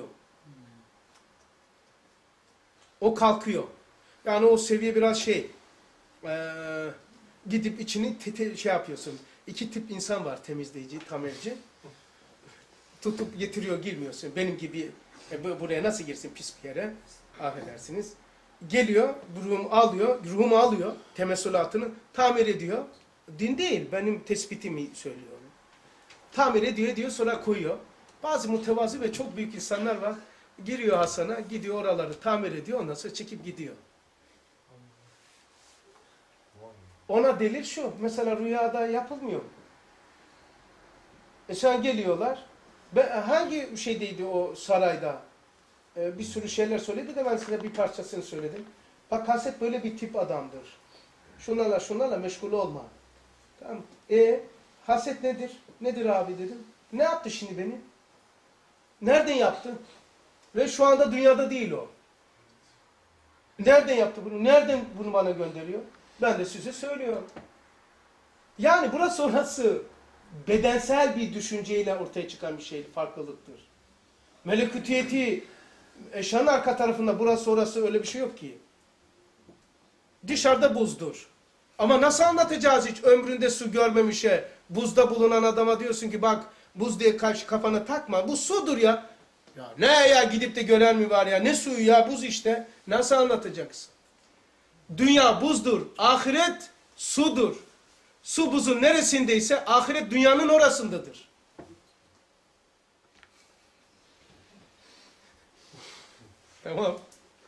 O kalkıyor. Yani o seviye biraz şey. E, gidip içini tete, şey yapıyorsun. İki tip insan var, temizleyici, tamirci. Tutup getiriyor, girmiyorsun. Benim gibi e, bu- buraya nasıl girsin pis bir yere? Affedersiniz. Geliyor, ruhumu alıyor, ruhumu alıyor, temessülatını tamir ediyor. Din değil, benim tespitimi söylüyorum. Tamir ediyor, ediyor, sonra koyuyor. Bazı mütevazı ve çok büyük insanlar var. Giriyor Hasan'a, gidiyor oraları tamir ediyor, ondan sonra çekip gidiyor. Ona delil şu, mesela rüyada yapılmıyor. E şu an geliyorlar. Ben, hangi şeydeydi o sarayda? Ee, bir sürü şeyler söyledi de ben size bir parçasını söyledim. Bak Haset böyle bir tip adamdır. Şunlarla şunlarla meşgul olma. Tamam. E Haset nedir? Nedir abi dedim. Ne yaptı şimdi beni? Nereden yaptı? Ve şu anda dünyada değil o. Nereden yaptı bunu? Nereden bunu bana gönderiyor? Ben de size söylüyorum. Yani burası orası bedensel bir düşünceyle ortaya çıkan bir şey, farklılıktır. Melekutiyeti eşyanın arka tarafında burası orası öyle bir şey yok ki. Dışarıda buzdur. Ama nasıl anlatacağız hiç ömründe su görmemişe, buzda bulunan adama diyorsun ki bak buz diye karşı kafana takma. Bu sudur ya. Ya ne ya gidip de gören mi var ya? Ne suyu ya? Buz işte. Nasıl anlatacaksın? Dünya buzdur. Ahiret sudur. Su buzun neresindeyse ahiret dünyanın orasındadır. Tamam.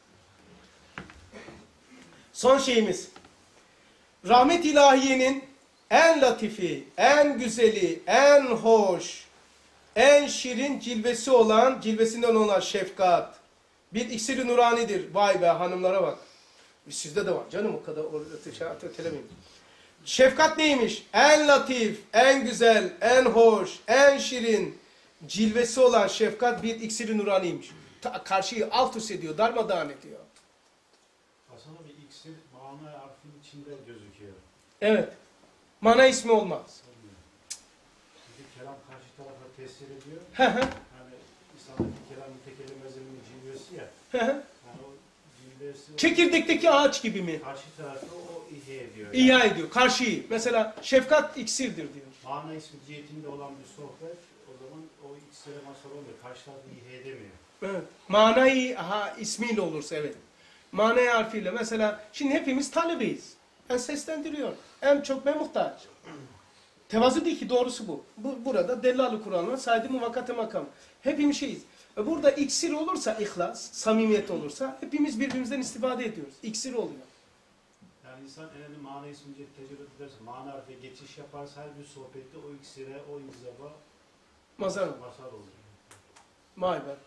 Son şeyimiz. Rahmet ilahiyenin en latifi, en güzeli, en hoş, en şirin cilvesi olan, cilvesinden olan şefkat. Bir iksiri nuranidir. Vay be hanımlara bak. Sizde de var canım o kadar ötelemeyin. Şefkat neymiş? En latif, en güzel, en hoş, en şirin cilvesi olan şefkat bir iksiri nuraniymiş. Ta, karşıyı alt üst ediyor, darmadağın ediyor. Aslında bir iksir mana harfin içinde gözüküyor. Evet. Mana ismi olmaz. Çünkü kelam karşı tarafa tesir ediyor. Hı hı. Yani İslam'daki kelam mütekellimezinin cilvesi ya. Hı hı. Yani o cilvesi Çekirdekteki ağaç gibi mi? karşı tarafı o ihya ediyor. İhya ediyor. Karşıyı. Mesela şefkat iksirdir diyor. Mana ismi cihetinde olan bir sohbet o zaman o iksire masal oluyor. Karşı tarafı ihya edemiyor. Evet. Manayı ha, ismiyle olursa evet. Manayı harfiyle. Mesela şimdi hepimiz talebeyiz. Ben seslendiriyor. En çok ben muhtaç. Tevazu değil ki doğrusu bu. bu burada Dellalı Kur'an'la saydı muvakate makam. Hepimiz şeyiz. E burada iksir olursa ihlas, samimiyet olursa hepimiz birbirimizden istifade ediyoruz. İksir oluyor. Yani insan en önemli mana ismi cihet tecrübe ederse, mana harfe geçiş yaparsa her bir sohbette o iksire, o inzaba Mazhar. masal olur. Vay be.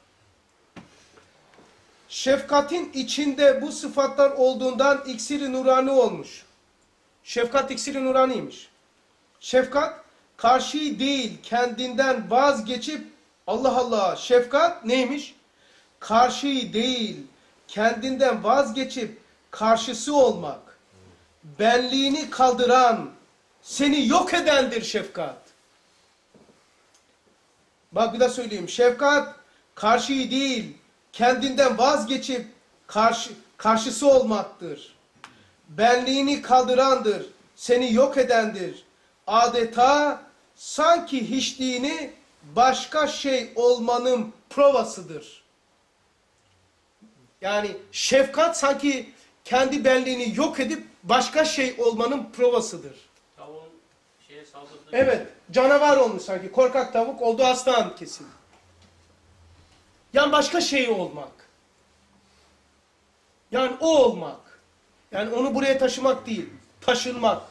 Şefkatin içinde bu sıfatlar olduğundan iksiri nurani olmuş. Şefkat iksiri nuraniymiş. Şefkat karşıyı değil kendinden vazgeçip Allah Allah şefkat neymiş? Karşıyı değil kendinden vazgeçip karşısı olmak. Benliğini kaldıran, seni yok edendir şefkat. Bak bir daha söyleyeyim. Şefkat karşıyı değil kendinden vazgeçip karşı, karşısı olmaktır. Benliğini kaldırandır. Seni yok edendir. Adeta sanki hiçliğini başka şey olmanın provasıdır. Yani şefkat sanki kendi benliğini yok edip başka şey olmanın provasıdır. Tavuğun şeye saldırdığı... Evet, canavar olmuş sanki. Korkak tavuk oldu aslan kesin. Yani başka şey olmak. Yani o olmak. Yani onu buraya taşımak değil, taşınmak.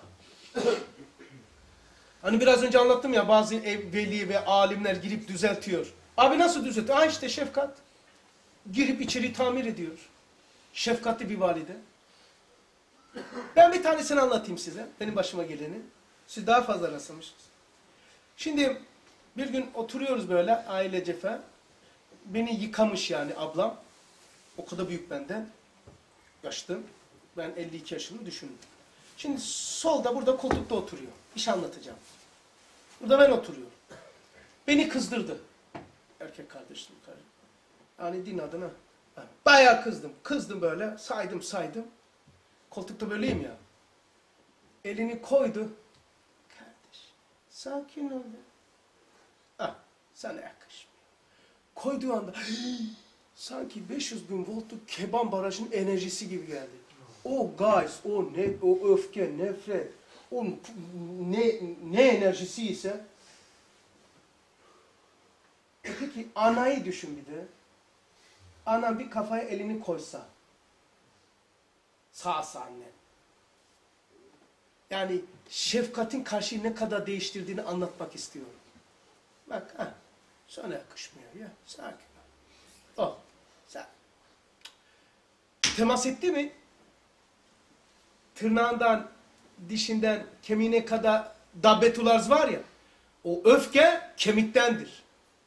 Hani biraz önce anlattım ya bazı ev, veli ve alimler girip düzeltiyor. Abi nasıl düzeltiyor? Aa işte şefkat. Girip içeri tamir ediyor. Şefkatli bir valide. Ben bir tanesini anlatayım size. Benim başıma geleni. Siz daha fazla rastlamışsınız. Şimdi bir gün oturuyoruz böyle ailece falan. Beni yıkamış yani ablam. O kadar büyük benden. Yaşlı. Ben elli iki yaşını düşündüm. Şimdi solda burada koltukta oturuyor. Bir şey anlatacağım. Burada ben oturuyorum. Beni kızdırdı. Erkek kardeşim. Yani din adına. Ben bayağı kızdım. Kızdım böyle. Saydım saydım. Koltukta böyleyim ya. Elini koydu. Kardeş. Sakin ol. Ah, sana yakışmıyor. Koyduğu anda sanki beş yüz bin voltluk Keban Barajı'nın enerjisi gibi geldi. O gaz, o ne, o öfke, nefret, o ne, ne enerjisi ise. E peki anayı düşün bir de. Ana bir kafaya elini koysa. Sağsa annen. Yani şefkatin karşıyı ne kadar değiştirdiğini anlatmak istiyorum. Bak ha, sana yakışmıyor ya. Sakin ol. Ol. Sen. Temas etti mi? Tırnağından, dişinden, kemiğine kadar dabbetularz var ya. O öfke kemiktendir.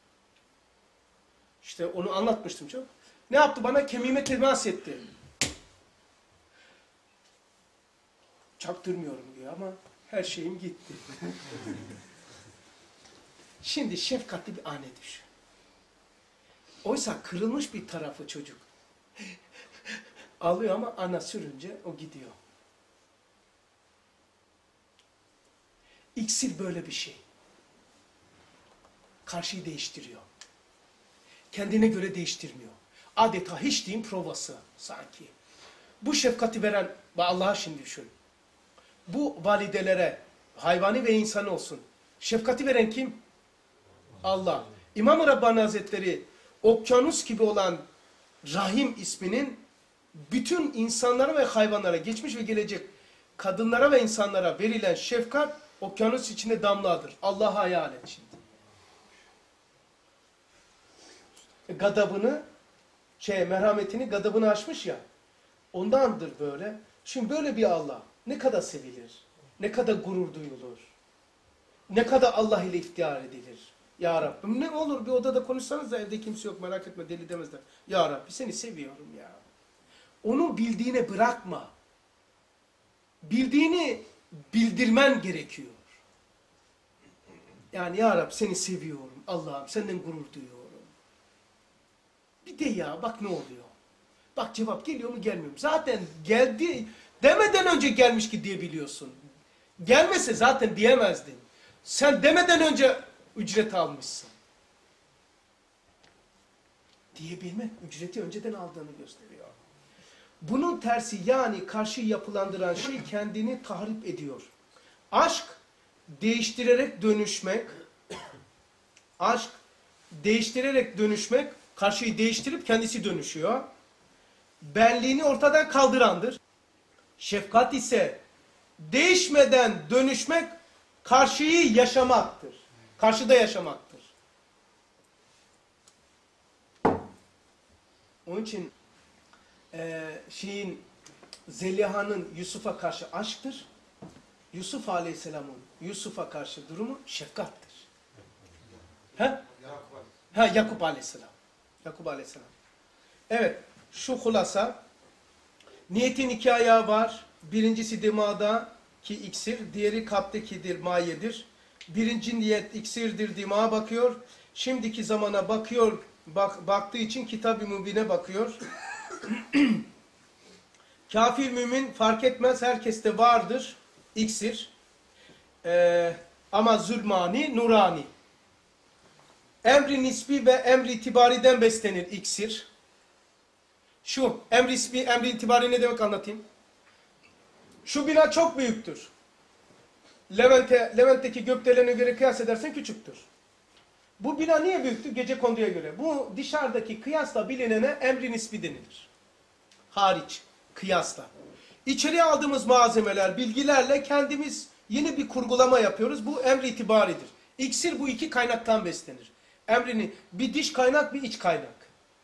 İşte onu anlatmıştım çok. Ne yaptı bana? Kemiğime temas etti. Çaktırmıyorum diyor ama her şeyim gitti. Şimdi şefkatli bir anne düşün. Oysa kırılmış bir tarafı çocuk. Alıyor ama ana sürünce o gidiyor. İksir böyle bir şey. Karşıyı değiştiriyor. Kendine göre değiştirmiyor. Adeta hiçliğin provası sanki. Bu şefkati veren Allah'a şimdi düşün. Bu validelere, hayvani ve insan olsun. Şefkati veren kim? Allah. İmam-ı Rabbani Hazretleri okyanus gibi olan Rahim isminin bütün insanlara ve hayvanlara, geçmiş ve gelecek kadınlara ve insanlara verilen şefkat okyanus içinde damladır. Allah'a hayal et şimdi. Gadabını, şey, merhametini, gadabını aşmış ya. Ondandır böyle. Şimdi böyle bir Allah ne kadar sevilir, ne kadar gurur duyulur, ne kadar Allah ile iftihar edilir. Ya Rabbim ne olur bir odada konuşsanız da evde kimse yok merak etme deli demezler. Ya Rabbi seni seviyorum ya. Onun bildiğine bırakma. Bildiğini bildirmen gerekiyor. Yani ya Rabbi seni seviyorum. Allah'ım senden gurur duyuyorum. Bir de ya bak ne oluyor. Bak cevap geliyor mu gelmiyor mu? Zaten geldi demeden önce gelmiş ki diyebiliyorsun. Gelmese zaten diyemezdin. Sen demeden önce ücret almışsın. Diyebilmek ücreti önceden aldığını gösteriyor. Bunun tersi yani karşı yapılandıran şey kendini tahrip ediyor. Aşk değiştirerek dönüşmek, aşk değiştirerek dönüşmek, karşıyı değiştirip kendisi dönüşüyor. Benliğini ortadan kaldırandır. Şefkat ise değişmeden dönüşmek, karşıyı yaşamaktır. Karşıda yaşamaktır. Onun için e, şeyin Zeliha'nın Yusuf'a karşı aşktır. Yusuf Aleyhisselam'ın Yusuf'a karşı durumu şefkattir. He? Ha Yakup Aleyhisselam. Yakup Aleyhisselam. Evet, şu hulasa. Niyetin iki ayağı var. Birincisi dimağda ki iksir, diğeri kalptekidir, mayedir. Birinci niyet iksirdir, dimağa bakıyor. Şimdiki zamana bakıyor, bak, baktığı için Kitab-ı Mübin'e bakıyor. Kafir mümin fark etmez, herkeste vardır iksir. Ee, ama zulmani, nurani. Emri nisbi ve emri itibariden beslenir iksir. Şu emri nisbi, emri itibari ne demek anlatayım. Şu bina çok büyüktür. Levent'e, Levent'teki gökdelene göre kıyas edersen küçüktür. Bu bina niye büyüktür? Gecekonduya göre. Bu dışarıdaki kıyasla bilinene emri nisbi denilir. Hariç, kıyasla. İçeriye aldığımız malzemeler, bilgilerle kendimiz yeni bir kurgulama yapıyoruz. Bu emri itibaridir. İksir bu iki kaynaktan beslenir. Emrini bir dış kaynak, bir iç kaynak.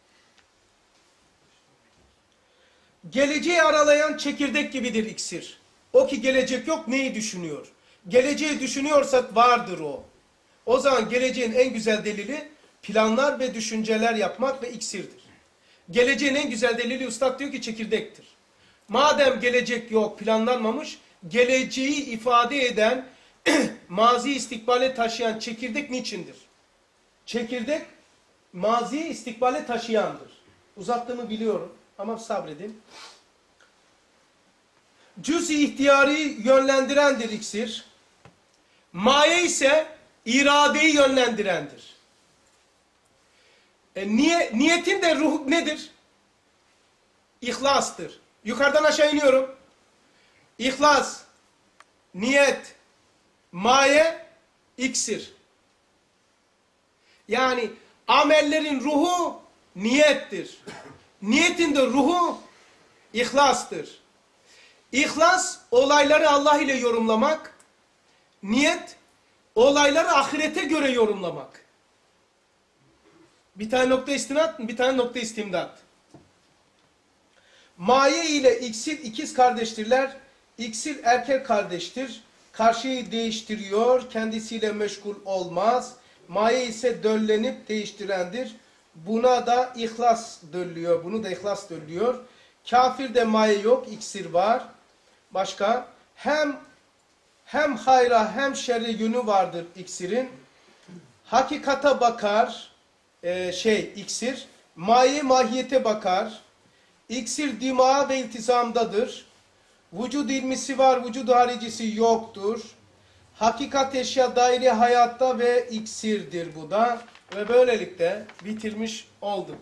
Geleceği aralayan çekirdek gibidir iksir. O ki gelecek yok, neyi düşünüyor? Geleceği düşünüyorsak vardır o. O zaman geleceğin en güzel delili planlar ve düşünceler yapmak ve iksirdir. Geleceğin en güzel delili Üstad diyor ki çekirdektir. Madem gelecek yok, planlanmamış, geleceği ifade eden, mazi istikbale taşıyan çekirdek niçindir? Çekirdek, mazi istikbale taşıyandır. Uzattığımı biliyorum ama sabredin. Cüz-i ihtiyari yönlendirendir iksir. Maye ise iradeyi yönlendirendir. E, niye, niyetin de ruh nedir? İhlastır. Yukarıdan aşağı iniyorum. İhlas, niyet, maye, iksir. Yani amellerin ruhu niyettir. Niyetin de ruhu İhlastır. İhlas olayları Allah ile yorumlamak, niyet olayları ahirete göre yorumlamak. Bir tane nokta istinat, bir tane nokta istimdat. Maye ile iksir ikiz kardeştirler. İksir erkek kardeştir. Karşıyı değiştiriyor, kendisiyle meşgul olmaz. Maye ise döllenip değiştirendir. Buna da ihlas dönülüyor. Bunu da ihlas dönülüyor. Kafirde maye yok, iksir var. Başka? Hem hem hayra hem şerre yönü vardır iksirin. Hakikata bakar e, şey iksir. Maye mahiyete bakar. İksir dimağa ve iltizamdadır. Vücud ilmisi var, vücud haricisi yoktur. Hakikat eşya daire hayatta ve iksirdir bu da. Ve böylelikle bitirmiş olduk.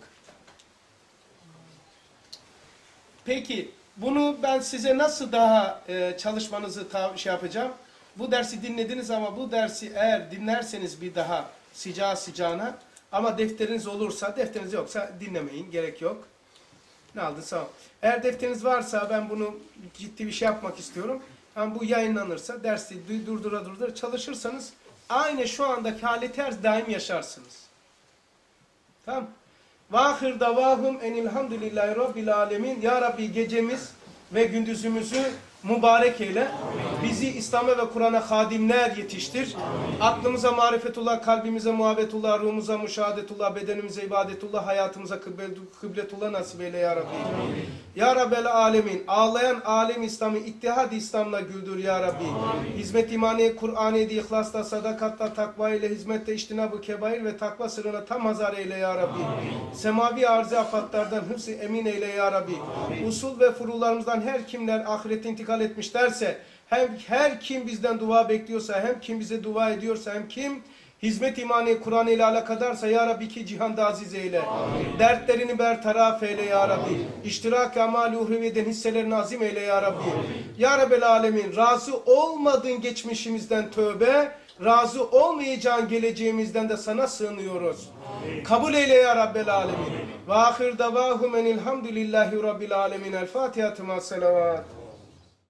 Peki bunu ben size nasıl daha e, çalışmanızı şey yapacağım? Bu dersi dinlediniz ama bu dersi eğer dinlerseniz bir daha sıcağı sıcağına ama defteriniz olursa, defteriniz yoksa dinlemeyin, gerek yok. Ne aldın sağ ol. Eğer defteriniz varsa ben bunu ciddi bir şey yapmak istiyorum. Ama bu yayınlanırsa dersi durdura durdura çalışırsanız aynı şu andaki haleti her daim yaşarsınız. Tamam. Vahir davahum enilhamdülillahi rabbil alemin. Ya Rabbi gecemiz ve gündüzümüzü mübarek eyle. Bizi İslam'a ve Kur'an'a hadimler yetiştir. Aklımıza marifetullah, kalbimize muhabbetullah, ruhumuza müşahadetullah, bedenimize ibadetullah, hayatımıza kıbletullah nasip eyle ya Rabbi. Ya Rabbel alemin. Ağlayan alem İslam'ı ittihad İslam'la güldür ya Rabbi. Hizmet imani, Kur'an'ı ihlasla, sadakatla, takva ile, hizmette iştinab-ı kebair ve takva sırrına tam hazar eyle ya Rabbi. Semavi arz-ı afatlardan hıfz-ı emin eyle ya Rabbi. Usul ve furularımızdan her kimler ahirete intikal etmişlerse, hem her kim bizden dua bekliyorsa, hem kim bize dua ediyorsa, hem kim hizmet imani Kur'an ile alakadarsa ya Rabbi ki cihanda aziz eyle. Amin. Dertlerini bertaraf eyle ya Rabbi. İştirak amal-i uhreviyeden hisselerini azim eyle ya Rabbi. Amin. Ya Rabbel alemin razı olmadığın geçmişimizden tövbe, razı olmayacağın geleceğimizden de sana sığınıyoruz. Amin. Kabul eyle ya Rabbel alemin. Ve ahir davahum enilhamdülillahi rabbil alemin. El Fatiha-tı ma'as-selavat.